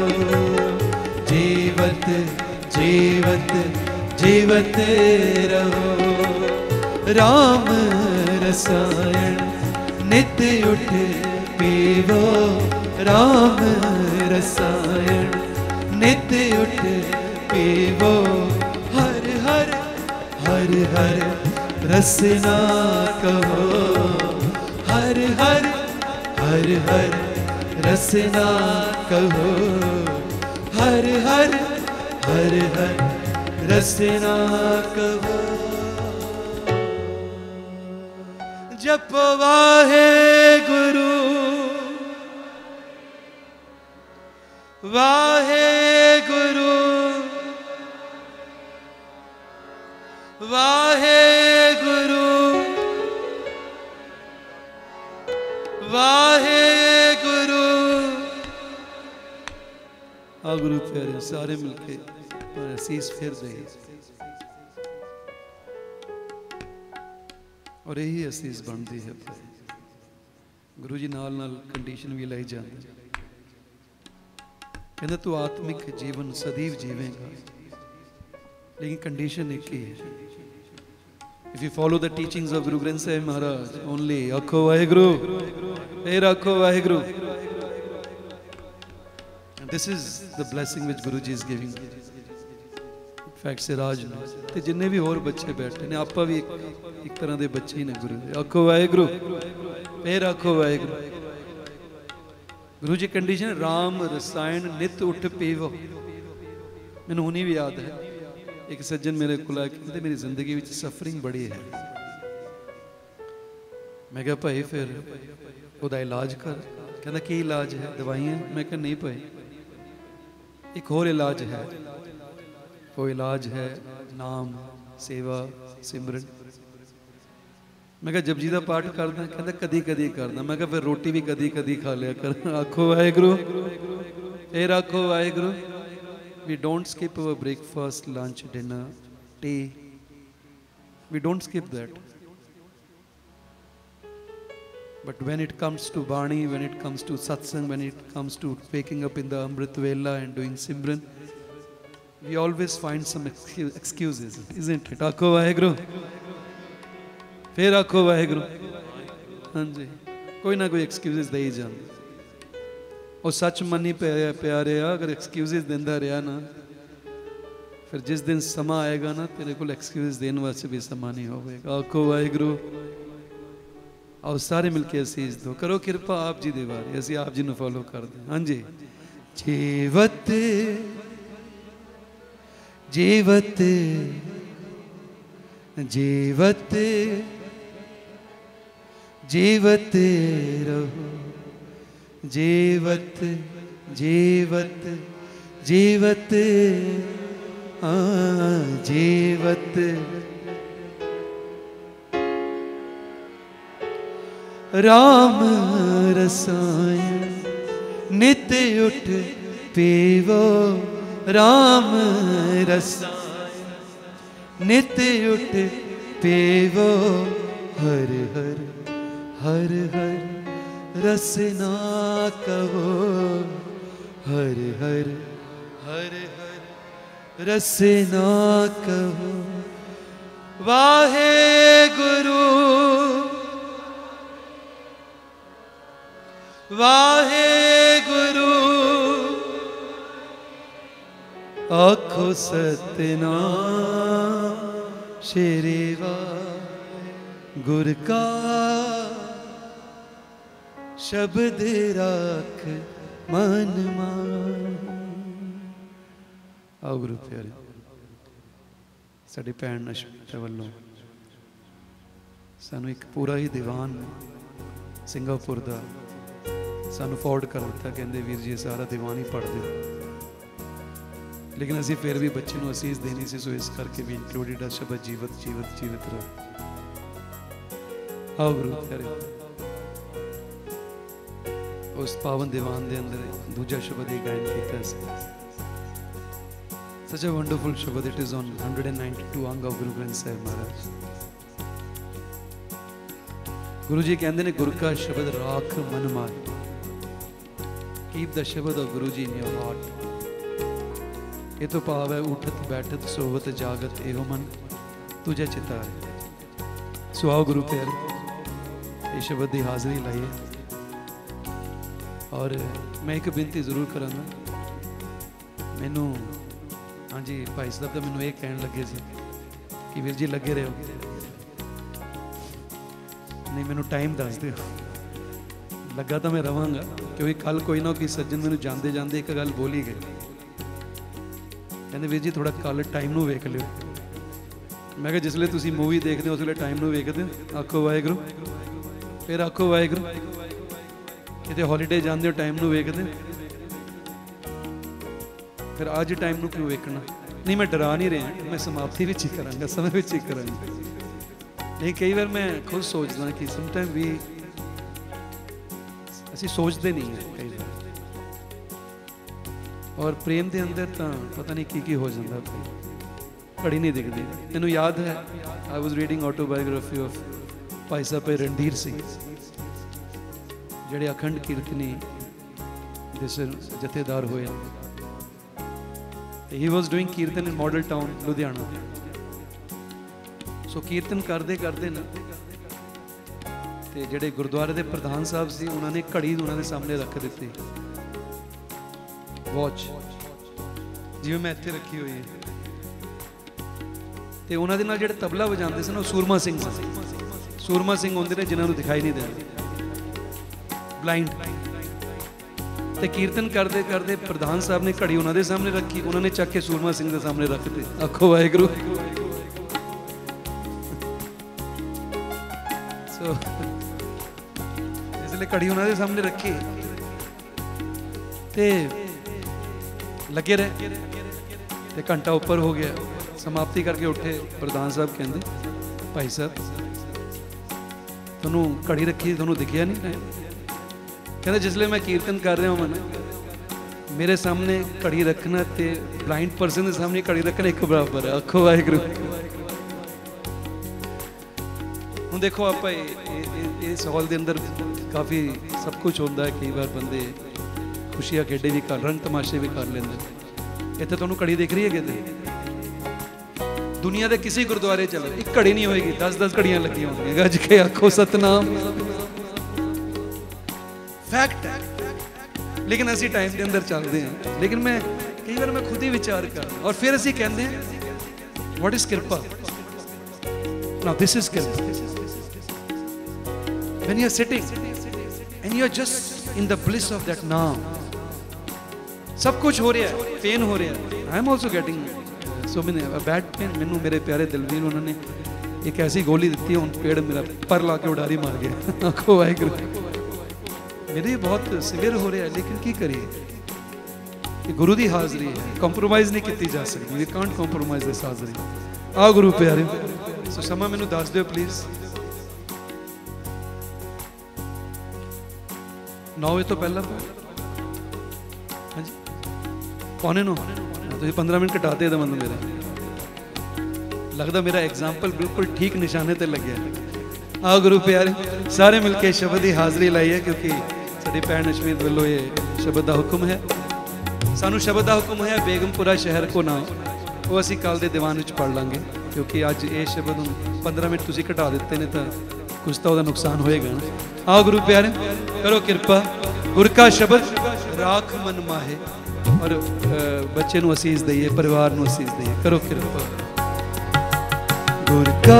जीवत जीवत जीवत रहो राम रसायन नित उठ पीवो राम रसायन नित उठ पीवो हर हर हर हर रसना कहो हर हर हर हर रसना कहो हर हर हर हर रसना कहो जप वाहे गुरु वाहे गुरु वाहे गुरु वाहे गुरु आ गुरु प्यारे सारे मिलके असीस फेर दे और यही असीस बनती है गुरु जी नाल नाल कंडीशन भी लाई जाती कहते तू आत्मिक जीवन सदैव जीवेगा लेकिन कंडीशन एक ही है if you follow the teachings of Guru Granth Sahib Maharaj only आखो वाहेगुरु फिर आखो Waheguru and this is the blessing which Guruji is giving fact सिराज ने ते जिन्ने भी होर बच्चे बैठे ने आपा भी एक तरह के बच्चे ही ने गुरु दे। आखो वाहेगुरु, फिर आखो वाहेगुरु। गुरु जी कंडीशन राम रसायन नित उठ पीवो। मैनू हुणी भी याद है एक सज्जन मेरे को कहते मेरी जिंदगी में सफरिंग बड़ी है। मैं कहा भाई फिर ਉਹਦਾ इलाज कर। कहना की इलाज है? दवाइयाँ? मैं कहा नहीं भाई, एक और इलाज है। वो इलाज है नाम, सेवा, सिमरन। मैं कहा जपजी का पाठ करदा? कहता कदी कदी करदा। मैं कहा फिर रोटी भी कदी कदी खा लिया कर। आखो वाहेगुरु, फिर आखो Waheguru. We don't skip our breakfast, lunch, dinner, tea. We don't skip that. But when it comes to Bani, when it comes to satsang, when it comes to waking up in the Amrit Vela and doing Simran, we always find some excuses, isn't it? Aakho Vaheguru. Phir aakho Vaheguru. हाँ जी, कोई ना कोई excuses दे ही जाते। और सच money प्यारे अगर excuse देंदा रहा ना, फिर जिस दिन समा आएगा ना तेरे को एक्सक्यूज़ देने वास्ते भी समा नहीं होगा। आखो वाहिगुरु। और सारे मिलके असीस दो, करो कृपा आप जी दे बारे, असी आप जी ने फॉलो कर दें। हाँ जी। जीवत जीवत जीवत जीवत रहो, जीवत जीवत जीवत जीवत। राम रसायन नित उठ पीवो, राम रसायन नित उठ पीवो। हर हर हर हर रसना कहो, हर हर हर हर रसना कहो। वाहे गुरु वाहे गुरु, आखो सतनाम श्री वाहिगुरु का शब्द राख मन मान। आओ गुरु प्यारे, साडी भैन नशमीता वालों सानू एक पूरा ही दीवान सिंगापुर का सानू फॉर्ड कर दिता। कहते वीर जी सारा दीवान ही पढ़ दो, लेकिन असी फिर भी बच्चे को असीस देनी सी, सो इस करके भी इंक्लूडिड है शब्द जीवत जीवत जीवत रहो। आओ गुरु प्यारे, उस पावन दीवान के अंदर दूजा शब्द ही गायन किया। सच अ वंडरफुल शब्द। इट इज ऑन 192 अंग ऑफ गुरु ग्रंथ साहिब महाराज। गुरु जी कहते हैं गुरु का शब्द राख मन मार। कीप द शब्द of Guru ji in your heart. ये तो भाव है उठत बैठत सोवत जागत एहो मन तुझे चिता है। सो आओ गुरु प्यारे, ये शब्द की हाजरी लाइए। और मैं एक बेनती जरूर करांगा। मैनू हाँ जी भाई साहब तो मैनू ये कहन लगे सी कि वीर जी लगे रहो, नहीं मैनू टाइम दस दो। लगा तो मैं रवांगा, क्योंकि कल कोई ना कोई सज्जन मैनू जाते जाते एक गल बोल ही गए। कहते वीर जी थोड़ा कल टाइम नू वेख लियो। मैं कहा जिसले तुसी मूवी देखते हो उसले टाइम नू वेखदे हो। आखो वाहेगुरु, फिर आखो वाहेगुरु। किते हॉलीडे जाते हो टाइम नू वेखदे, फिर अज टाइम नू क्यों वेखना? नहीं मैं डरा नहीं रहा, मैं समाप्ति विच ही करांगा, समय विच ही करांगा। नहीं कई बार मैं खुद सोचदा कि समटाइम भी असीं सोचते नहीं है कई बार, और प्रेम के अंदर तो पता नहीं की हो जाता, घड़ी नहीं दिखती। मैनू याद है I was reading autobiography of Bhai Sahib Randhir Singh, जेडे अखंड कीर्तनी जथेदार होए। ही was doing kirtan in Model Town Ludhiana. So kirtan करते करते ना ते जेडे गुरुद्वारे के प्रधान साहब से उन्होंने घड़ी उन्होंने सामने रख दी, वॉच जिवें मैं इत्थे रखी हुई है। ਤੇ ਉਹਨਾਂ ਦੇ ਨਾਲ ਜਿਹੜੇ ਤਬਲਾ ਵਜਾਉਂਦੇ ਸਨ ਉਹ ਸੂਰਮਾ ਸਿੰਘ ਸੀ। ਸੂਰਮਾ ਸਿੰਘ ਹੁੰਦੇ ਨੇ ਜਿਨ੍ਹਾਂ ਨੂੰ ਦਿਖਾਈ ਨਹੀਂ ਦਿੰਦੇ, ਬਲਾਈਂਡ। ਤੇ ਕੀਰਤਨ ਕਰਦੇ ਕਰਦੇ ਪ੍ਰਧਾਨ ਸਾਹਿਬ ਨੇ ਘੜੀ ਉਹਨਾਂ ਦੇ ਸਾਹਮਣੇ ਰੱਖੀ, ਉਹਨਾਂ ਨੇ ਚੱਕ ਕੇ ਸੂਰਮਾ ਸਿੰਘ ਦੇ ਸਾਹਮਣੇ ਰੱਖ ਦਿੱਤੀ। ਆਖੋ ਵਾਹਿਗੁਰੂ। ਸੋ ਇਸ ਲਈ ਘੜੀ ਉਹਨਾਂ ਦੇ ਸਾਹਮਣੇ ਰੱਖੀ ਤੇ ਲੱਗੇ ਰਹੇ ਤੇ ਘੰਟਾ ਉੱਪਰ ਹੋ ਗਿਆ। समाप्ति करके उठे, प्रधान साहब कहते भाई साहब थोनू घड़ी रखी थोनू दिखिया नहीं टाइम? कहते जिसले मैं कीर्तन कर रहा हूँ मैंने मेरे सामने घड़ी रखना ते ब्लाइंड परसन के सामने घड़ी रखना एक बराबर है। आखो वाहिगुरू। हुण देखो आप इस हॉल के अंदर काफ़ी सब कुछ होता है, कई बार बंदे खुशियां खेडे भी कर, रंग तमाशे भी कर लेंगे। इत्थे तुहानू घड़ी दिख रही है किते? दुनिया के किसी गुरुद्वारे चलो एक घड़ी नहीं होएगी, 10-10 घड़ियां लगी होंगी। गज के आखो सतनाम। फैक्ट है, लेकिन असी टाइम के अंदर चलते हैं। लेकिन मैं कई बार मैं खुद ही विचार कर और फिर असी कहते हैं what is kripa? Now this is kripa. When you are sitting and you are just in the bliss of that naam, सब कुछ हो रहा है, पेन हो रहा है। I am also getting so many bad pen. मैनू मेरे प्यारे दिलवीर उन्होंने एक ऐसी गोली दी है, पेड़ मेरा पर ला के उडारी मार गया। आखो वाहिगुरू। मेरे बहुत सिवियर हो रहा है, लेकिन की करिए, गुरु की हाजरी है, कंप्रोमाइज़ नहीं की जा सकती। वी कांट कंप्रोमाइज़ दिस हाजरी। आ गुरु प्यारे। सो समा मैनू दस दो प्लीज़। 9 बजे तो पहला हाँ जी, 8:45 तो 15 मिनट घटाते तो मतलब मेरा लगता मेरा एग्जाम्पल बिल्कुल ठीक निशाने ते लग गया। आ गुरु प्यारे सारे मिलके शब्द की हाजरी लाई है, क्योंकि साडी भैन अशमीत वालों ये शब्द का हुक्म है। सानू शब्द का हुक्म है बेगमपुरा शहर को ना, वो असी कल के दीवान में पढ़ लाँगे, क्योंकि अज ये शब्द 15 मिनट तुसीं घटा दिते ने तो कुछ तो वह नुकसान होएगा ना। आ गुरु प्यारे करो कृपा, गुर का शब्द राख मन माहे, और बच्चे नू असीस दईए, परिवार नू असीस दईए। करो कृपा। गुर का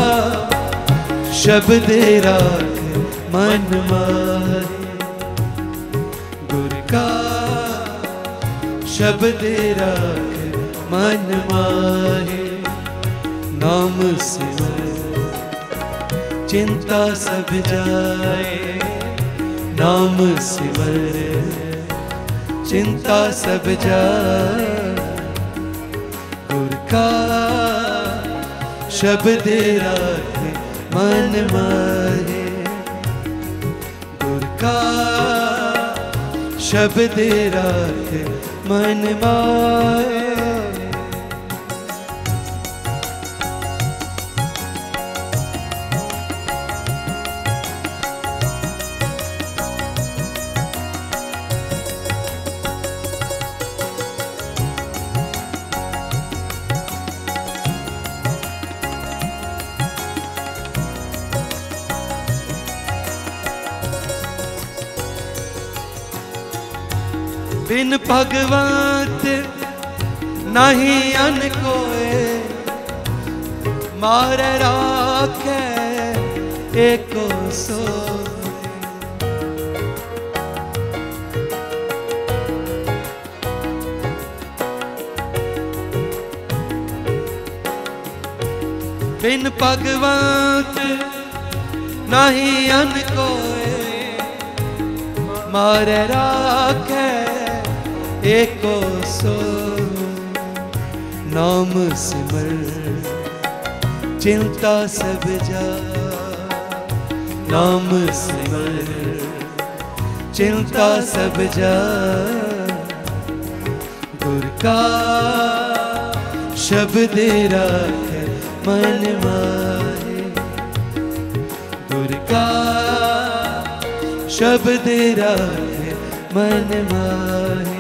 शब्द राख मन माहे, गुर का शब्द राख मन माहे, नाम सिमर चिंता सब जाए, नाम सिमर चिंता सब जाए। गुर का शब्द राख मन माहे, गुर का शब्द राख मन माहे। बिन भगवत नहीं अन कोए, मार राखे एको सो। बिन भगवत नहीं अन कोए, मार राखे एको सो। नाम सिमर चिंता सब जा, नाम सिमर चिंता सब जा। गुर का शब्द राख मन माहे, गुर का शब्द राख मन माहे।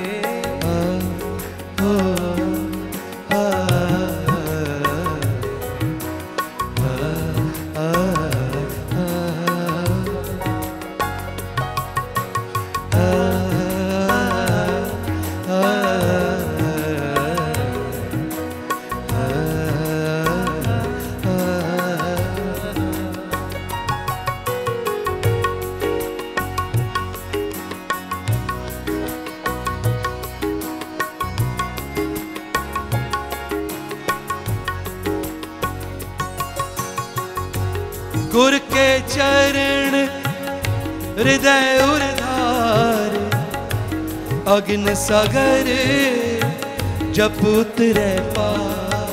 गुर के चरण हृदय उर्धार, अग्न सागर जप उतरे पार।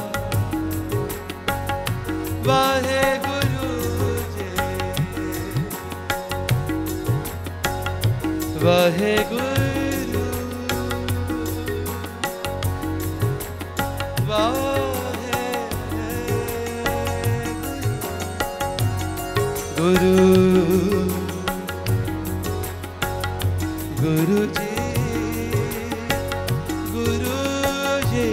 वाहे गुरु जी, वाहे गुरु, वाहे गुरु, गुरु जी, गुरु जी।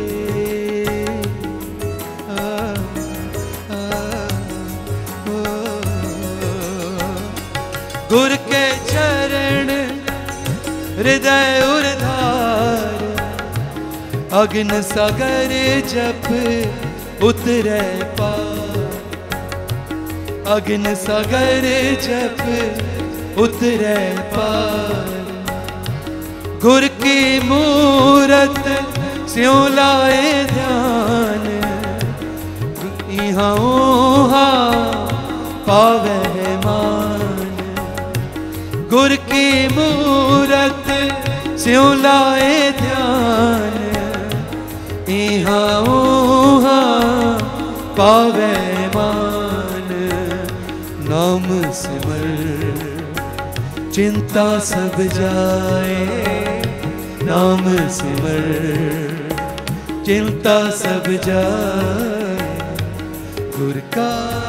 गुर के चरण हृदय उर्धार, अग्न सागर जप उतरे पार। अग्न सागर जप उतरे पार। गुर की मूरत स्यों लाए ध्यान, इहाँ उहाँ पावे मान। गुर की मूरत स्यों लाए ध्यान, इहाँ उहाँ पावे मान। नाम सिमर चिंता सब जाए, नाम सिमर चिंता सब जाए। गुर का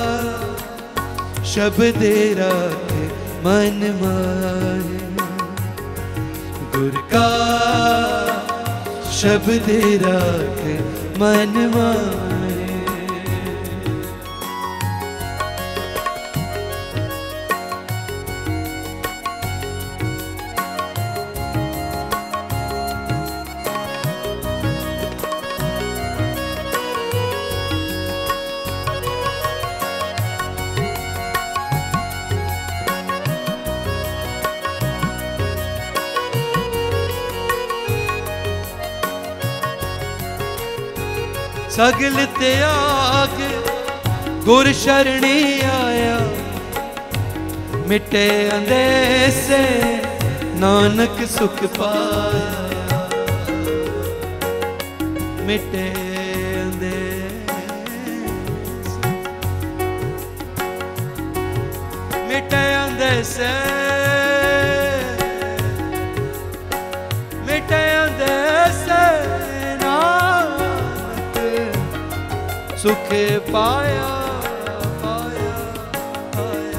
शब्द राखे मन माहे, गुर का शब्द राखे मन माहे। सगल त्याग गुर शरणी आया, मिटे अंदेसे नानक सुख पाया। मिटे अंदेसे, मिटे अंदेसे, मिटे अंदेसे सुख पाया, पाया, पाया।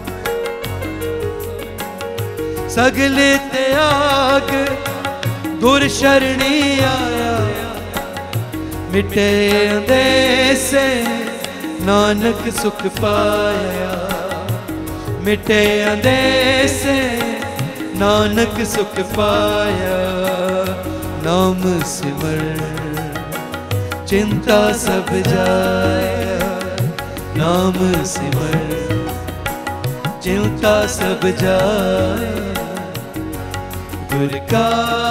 सगल त्याग गुर शरणी आया, मिटे अंदेसे नानक सुख पाया। मिटे अंदेसे नानक सुख पाया। नाम सिमर चिंता सब जाए, नाम सिमर चिंता सब जाए। गुर का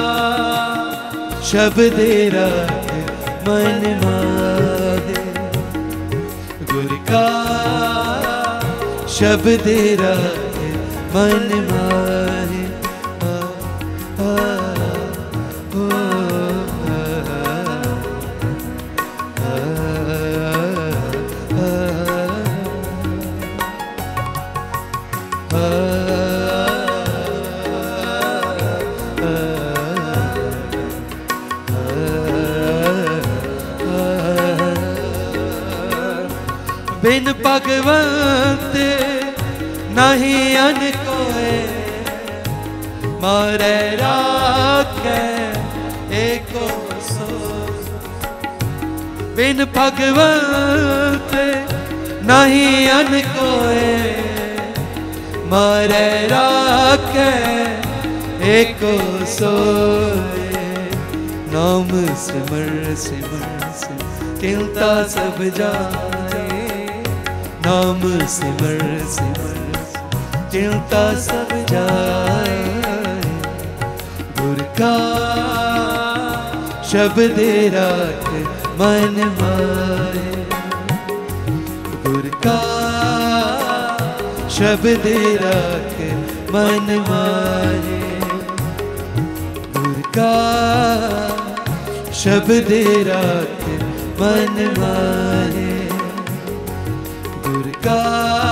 शब्द राखे मन माहे, गुर का शब्द राखे मन माहे। बिन भगवंत नहीं अन कोय, मारे राखे एको सो। बिन भगवंत नहीं अन कोय, मारे राखे एको सोए। नाम सिमर सिमर सिमर चिंता सब जाए, नाम सिमर सिमर चिंता सब जाए। गुर का शब्द राखे मन माहे, गुर का शब्द राख मन माहे, गुर का शब्द राख मन माहे, गुर का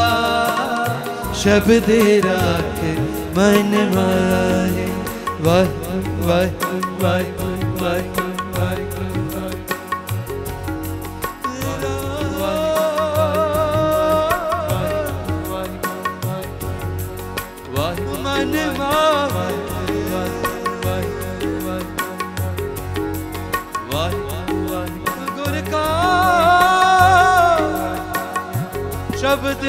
शब्द राख मन माहे। वाह वाह वाह वाह शब्द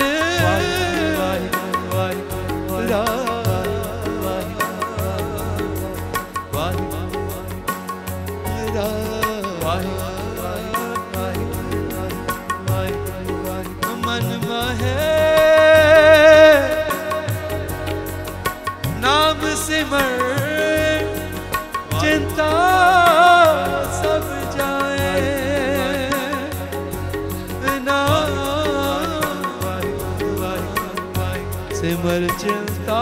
मन माहे, नाम सिमर चिंता सब जाए, सिमर चिंता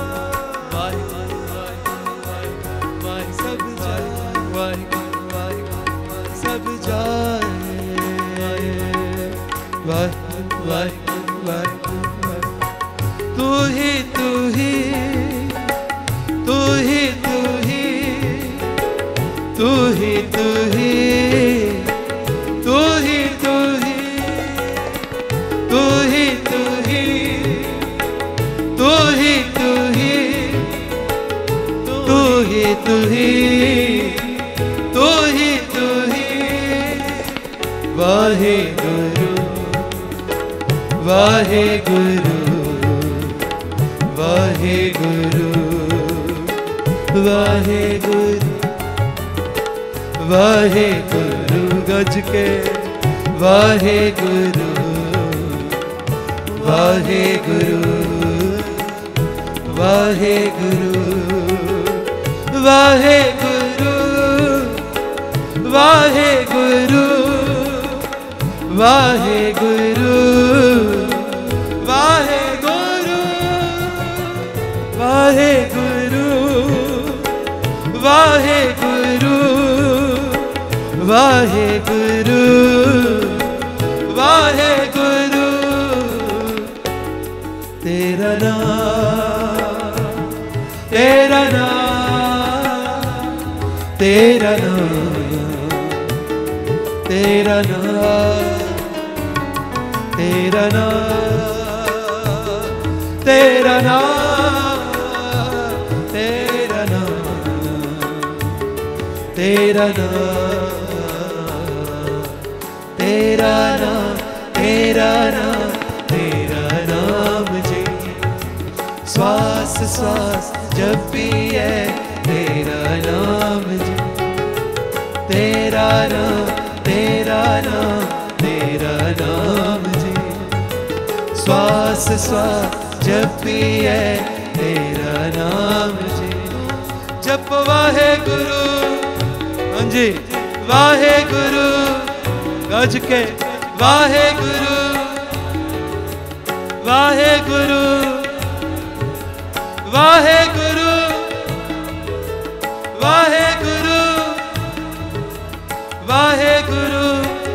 सब जाए, सब जाए। वाह वाह वाह, तू ही तू ही तू ही तू ही तू ही तू ही तू ही तू ही तू ही तू ही तू ही तू ही तू ही तू ही तू ही तू ही। वाहे गुरु वाहे गुरु वाहे गुरु वाहे गुरु वाहे गुरु गज के वाहे गुरु वाहे गुरु वाहे गुरु वाहे गुरु वाहे गुरु वाहे गुरु वाहे गुरु वाहे गुरु वाहे गुरु वाहे गुरु वाहे गुरु। तेरा नाम तेरा नाम तेरा नाम तेरा नाम तेरा नाम तेरा नाम तेरा नाम तेरा नाम तेरा नाम तेरा नाम तेरा नाम जी। श्वास श्वास जब भी है तेरा नाम जी, तेरा नाम तेरा नाम तेरा नाम जी। श्वास श्वास जब भी है तेरा नाम जी। जप वाहे गुरु, हाँ जी वाहे गुरु गज के वाहे गुरु वाहे गुरु वाहे गुरु वाहे गुरु वाहे गुरु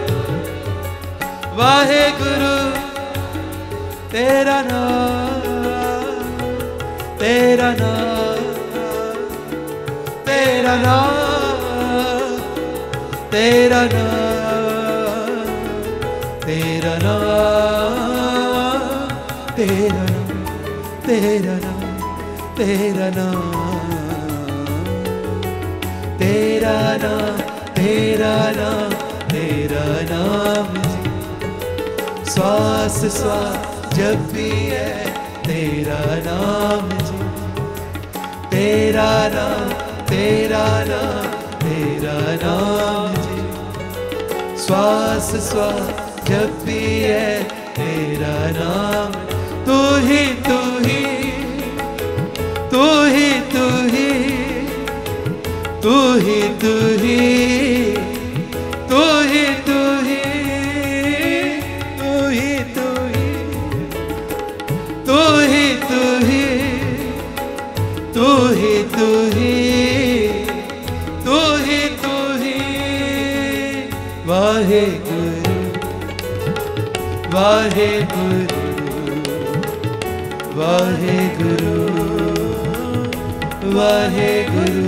वाहे गुरु। तेरा नाम तेरा नाम तेरा नाम तेरा नाम तेरा नाम तेरा नाम तेरा नाम तेरा नाम तेरा नाम तेरा नाम तेरा नाम जी। श्वास श्वास जब भी है तेरा नाम जी, तेरा नाम तेरा नाम तेरा नाम जी। श्वास श्वास जब भी है तेरा नाम। तू ही तू ही तू ही तू ही तू ही तू ही तू ही तू ही तू ही तू ही तू वाहेगुरु वाहेगुरु वाहेगुरु वाहेगुरु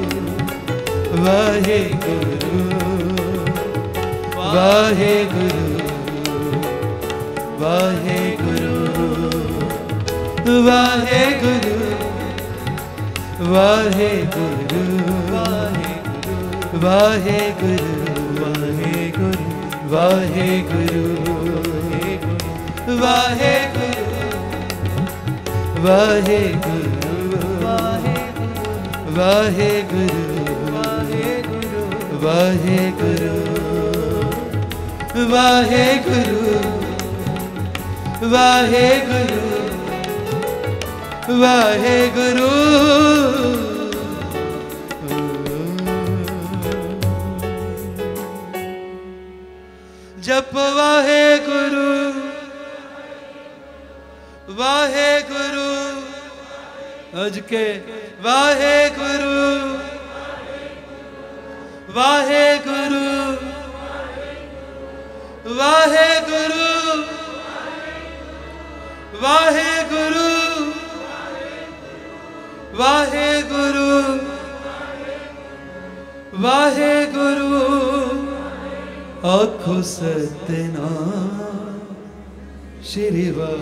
वाहेगुरु वाहेगुरु वाहेगुरु वाहेगुरु वाहेगुरु वाहेगुरु वाहेगुरु वाहेगुरु वाहेगुरु वाहेगुरु वाहेगुरु वाहेगुरु वाहेगुरु वाहेगुरु जप वाहेगुरु वाहेगुरु अज के वाहेगुरु वाहेगुरु वाहेगुरु वाहेगुरु वाहेगुरु वाहेगुरु आखो सतनाम श्री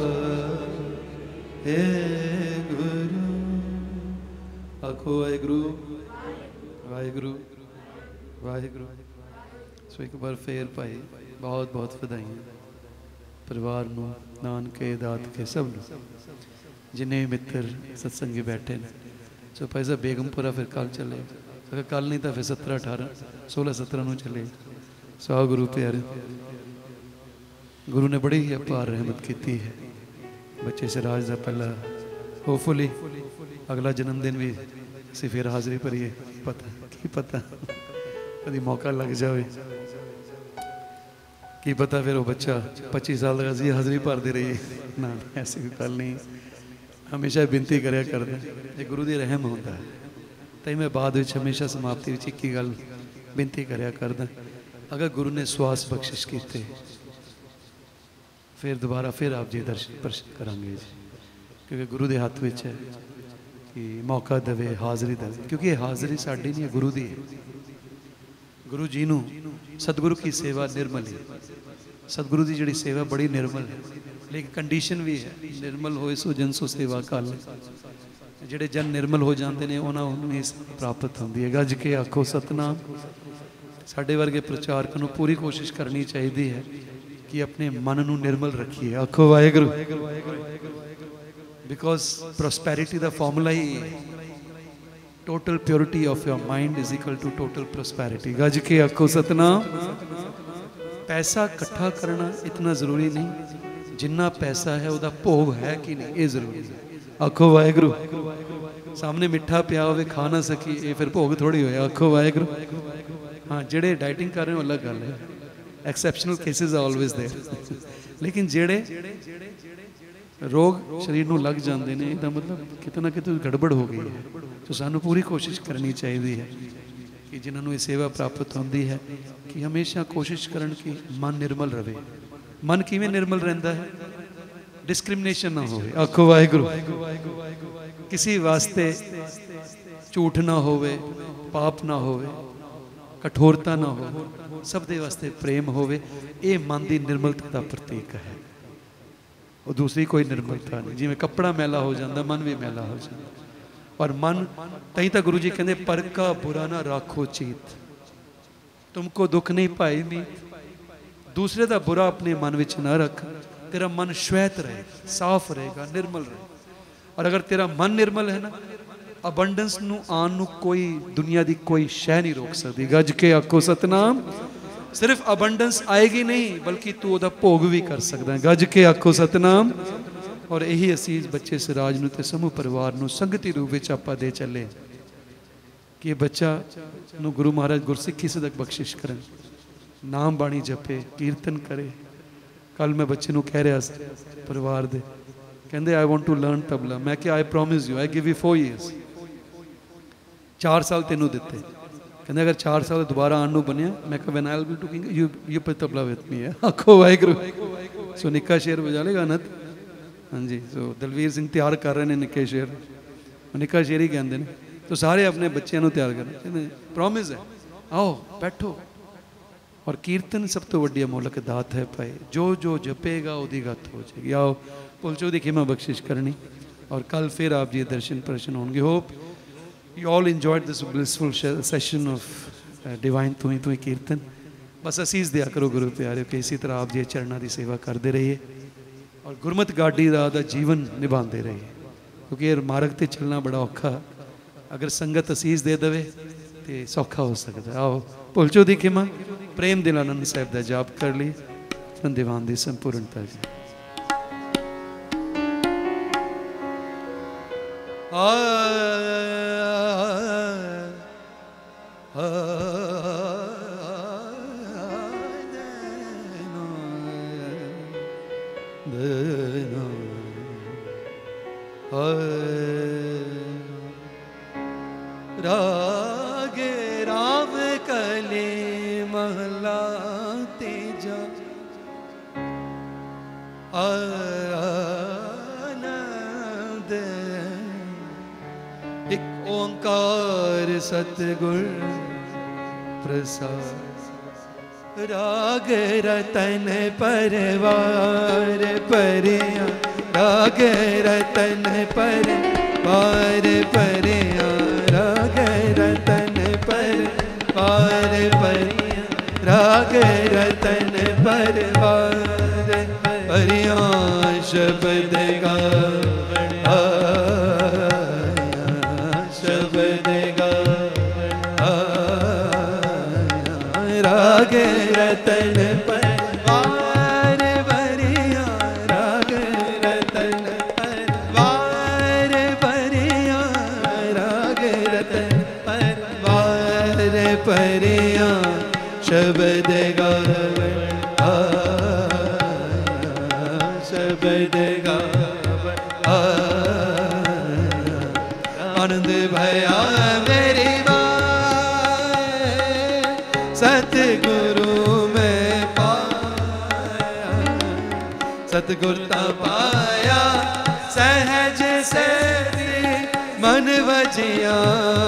वाहेगुरु आखो वाहेगुरु वाहेगुरु वाहेगुरु। सो एक बार फिर भाई बहुत बहुत बधाइयां परिवार नूं नानके दादके सब नूं जिन्हें मित्र सत्संगी बैठे ने। सो भाई साहब बेगमपुरा फिर कल चले अगर कल नहीं तो फिर 17 18 16 17 नूं चले। सो गुरु प्यारे गुरु ने बड़ी ही अपार रहमत की है बच्चे सिराज का पहला होपफुली अगला जन्मदिन भी असी फिर हाजिरी भरीए पता की पता कभी मौका लग जाए की पता फिर वो बच्चा 25 साल का जी हाजिरी भरती रही ना ऐसी कोई गल नहीं। हमेशा बिनती करया करदा ये गुरु दी रहम होंदा है तो मैं बाद विच हमेशा समाप्ति विच एक ही गल बिनती करया करदा अगर गुरु ने श्वास बख्शिश कीते फिर दोबारा फिर आप जी दर्शन करांगे जी क्योंकि गुरु के हाथ में है कि मौका देवे हाज़री देवे क्योंकि ये हाज़री साड़ी नहीं है गुरु दी है। गुरु जी नूं सतगुरु की सेवा निर्मल है सतगुरु की जी सेवा बड़ी निर्मल है लेकिन कंडीशन भी है निर्मल होए सो जन सो सेवा कल जेड़े जन निर्मल हो जाते हैं उन्होंने प्राप्त होती है। गज के आखो सतनाम। साढ़े वर्गे प्रचारकों को पूरी कोशिश करनी चाहिए है कि अपने मन नूं निर्मल रखिए। आखो वाहेगुरु बिकॉज प्रॉस्पैरिटी दा फॉर्मूला ही total purity of your mind is equal to total prosperity. गज के आखो सतनाम। पैसा इकट्ठा करना इतना जरूरी नहीं जिन्ना पैसा है वह भोग है कि नहीं ये जरूरी है। आखो वाहेगुरु। सामने मिठा पिया हो खा ना सकी ये फिर भोग थोड़ी होया। आखो वाहेगुरु। हाँ जेड़े डाइटिंग कर रहे हो अलग गल है exceptional cases are always there लेकिन जेड़े रोग शरीर नूं लग जाते हैं इसका मतलब कितना कितना गड़बड़ हो गई है। तो सानू पूरी कोशिश करनी चाहिए है कि जिन्होंने ये सेवा प्राप्त होती है कि हमेशा कोशिश करन कि मन निर्मल रहे। मन किवें निर्मल रहिंदा है डिस्क्रिमिनेशन ना हो। आखो वाहेगुरु। किसी वास्ते झूठ ना होवे पाप ना होवे कठोरता ना हो सब दे वास्ते प्रेम होवे ये मन की निर्मलता का प्रतीक है और दूसरी कोई निर्मलता नहीं। जिवें कपड़ा मैला हो जाता मन भी मैला हो जाता और मन तई तो गुरु जी कहते पर का बुरा ना राखो चीत तुमको दुख नहीं पाई मीत। दूसरे का बुरा अपने मन विच ना रख तेरा मन श्वेत रहे साफ रहेगा निर्मल रहेगा। और अगर तेरा मन निर्मल है ना अबंडेंस नूं आन नूं कोई दुनिया की कोई शह नहीं रोक सकती। गज के आखो सतनाम। सिर्फ अबंडेंस आएगी नहीं बल्कि तू उहदा भोग भी कर सकदा है। गज के आखो सतनाम। और यही असीं बच्चे सिराज नूं ते समूह परिवार नूं संगति रूप विच आपां दे चले कि बच्चा नूं गुरु महाराज गुरसिੱਖੀ सदक बख्शिश करन नाम बाणी जपे कीर्तन करे। कल मैं बच्चे नूं कह रहा परिवार दे कहंदे I want to learn tabla. मैं क्या I promise you I give you 4 years 4 साल तेनू दिते कहते अगर 4 साल दोबारा आने बनया मैं कहा when I will be talking you पे तबला विद मी है आखो वाहिगुरू सो निक्का शेर बजा लेगा अनत हाँ जी सो दलवीर सिंह तैयार कर रहे हैं निक्के शेर निक्का शेर ही कहते हैं तो सारे अपने बच्चों को तैयार कर प्रॉमिस है आओ बैठो और कीर्तन सब तो वड्डी अमोलक दात है भाई जो जो जपेगा ओदी गत हो जाएगी आओ पुलचो दी खिमा बख्शिश करनी और कल फिर आप जी दर्शन प्रशन होंगे hope you all enjoyed this blissful session of divine तुई कीर्तन बस असीस दिया करो गुरु प्यारे कि इसी तरह आप जी चरणा की सेवा करते रहिए और गुरमत गाड़ी का जीवन निभाते रहिए क्योंकि ये मार्ग से चलना बड़ा औखा अगर संगत असीस दे दे तो सौखा हो सकता है आओ भुलचो दी खिमा प्रेम दिल आनंद साहब का जाप कर लिए दीवान की संपूर्णता जी रागे राम कले महला तेजा आनंद एक ओंकार सतगुर प्रसाद राग रतन परवार परिया राग रतन परवार परिया राग रतन परवार परिया राग रतन परवार परिया शब्द गा शब्द गा राग रतन परवार परिया राग रतन परवार परिया राग रतन परवार परिया शब्द गावन शब्द गावन आनंद भया मेरी सतगुरु में पाया सतगुरता पाया सहज से मन वजिया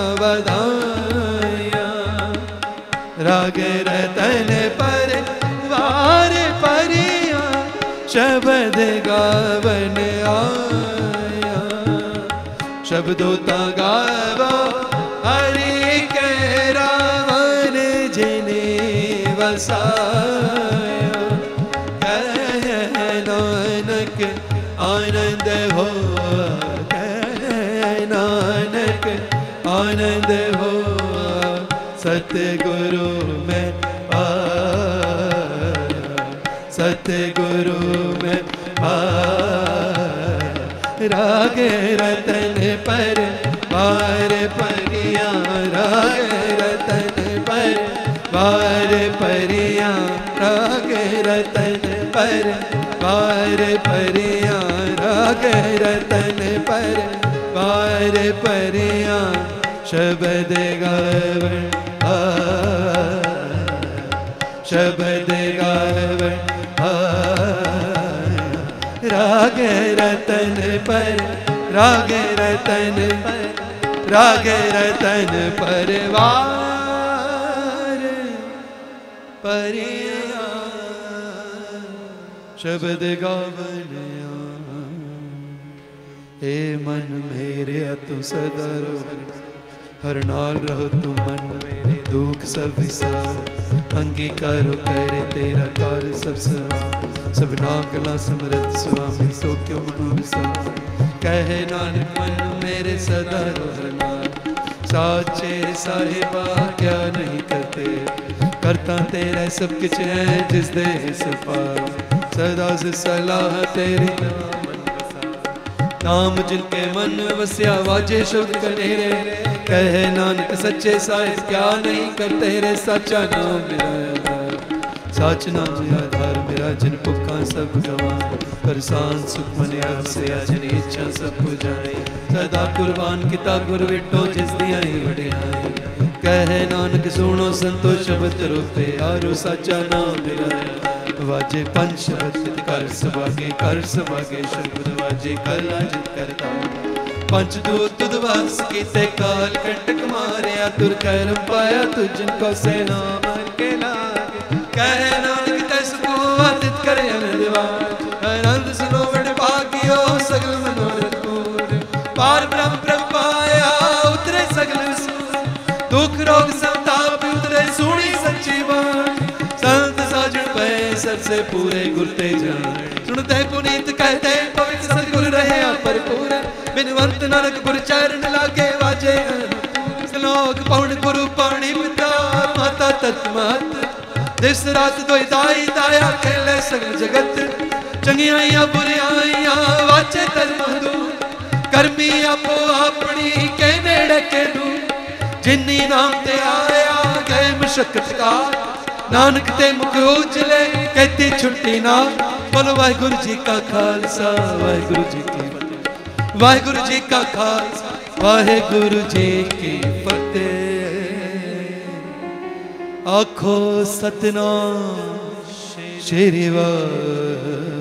बधाया राग रतन पर वार परिया शब्द गावन आया शब्दों ता गावा हरि के रावण जिने वसाया कह नानक आनंद हो कह नानक आनंद हो सतगुरु में पाया सतगुरु में पाया राग रतन पर वार परिया राग रतन पर वार परिया राग रतन पर वार परिया राग रतन पर वार परिया शब्द गावन शब्द गावन राग रतन पर राग रतन पर राग रतन परवार परिया शब्द गावन हे मन मेरे तू सदा रो हर नाल रहो तू मन मेरे दुख सब विसार अंगीकारो करे तेरा काल सब सब नागला समृत स्वामी सो क्यों मनो विसार कहे नानक मन मेरे सदा रो हर नाल साचे साहिबा क्या नहीं करते करता तेरा सब कुछ है जिस दे सफार सदा से सलाह तेरी नाम जिनके मन वस्या वाजे शब्द कनेरे कहे नानक सच्चे साहिब क्या नहीं करते रे सच्चा नाम मेरा आधार सच नाम आधार मेरा जिन पुखा सब गवान परेशान सुख मनिया से जिन इच्छा सब बुझाई सदा कुर्बान किता गुर विटो जिस दिया ही वडियाई कहे नानक सुनो संतो शब्द रूपे आरो साचा नाम मिलाया वाजे पंच शब्द कर सभागे शब्द वाजे कला जित करता पंच दूत तुद वास कीते काल कंटक मारिया तुर करम पाया तुझन को सेना मर के लागे कहे नानक तैस को आदित करे अनंदवाज आनंद सुनो बड़ भाग्यो सगल मनोरथ पूर्ण पार ब्रह्म पाया उतरे सगल दुख रोग संताप उतरे सुनी सच्ची बात संत साजन पे सबसे पूरे गुरते जान सुनते पुनीत कहते पवित्र सतगुरु रहे परिपूर्ण बिनवंत नानक गुरु चरण लागे वाजे श्लोक पौन गुरु पाणी पिता माता तत्मत दिस रात दोई दाई दाया खेले सगल जगत चंगियाइया बुरियाइया वाचे धर्म करमी आपो अपनी के नेड़े के दू जिन्नी नाम ते आया गए मशक्कत का नानक ते मुख उजले कहती छुट्टी ना बोलो वाहिगुरु जी का खालसा वाहिगुरु जी की फतेह वाहिगुरु जी का खालसा वाहिगुरु जी की फतेह आखो सतनाम श्री वाहिगुरु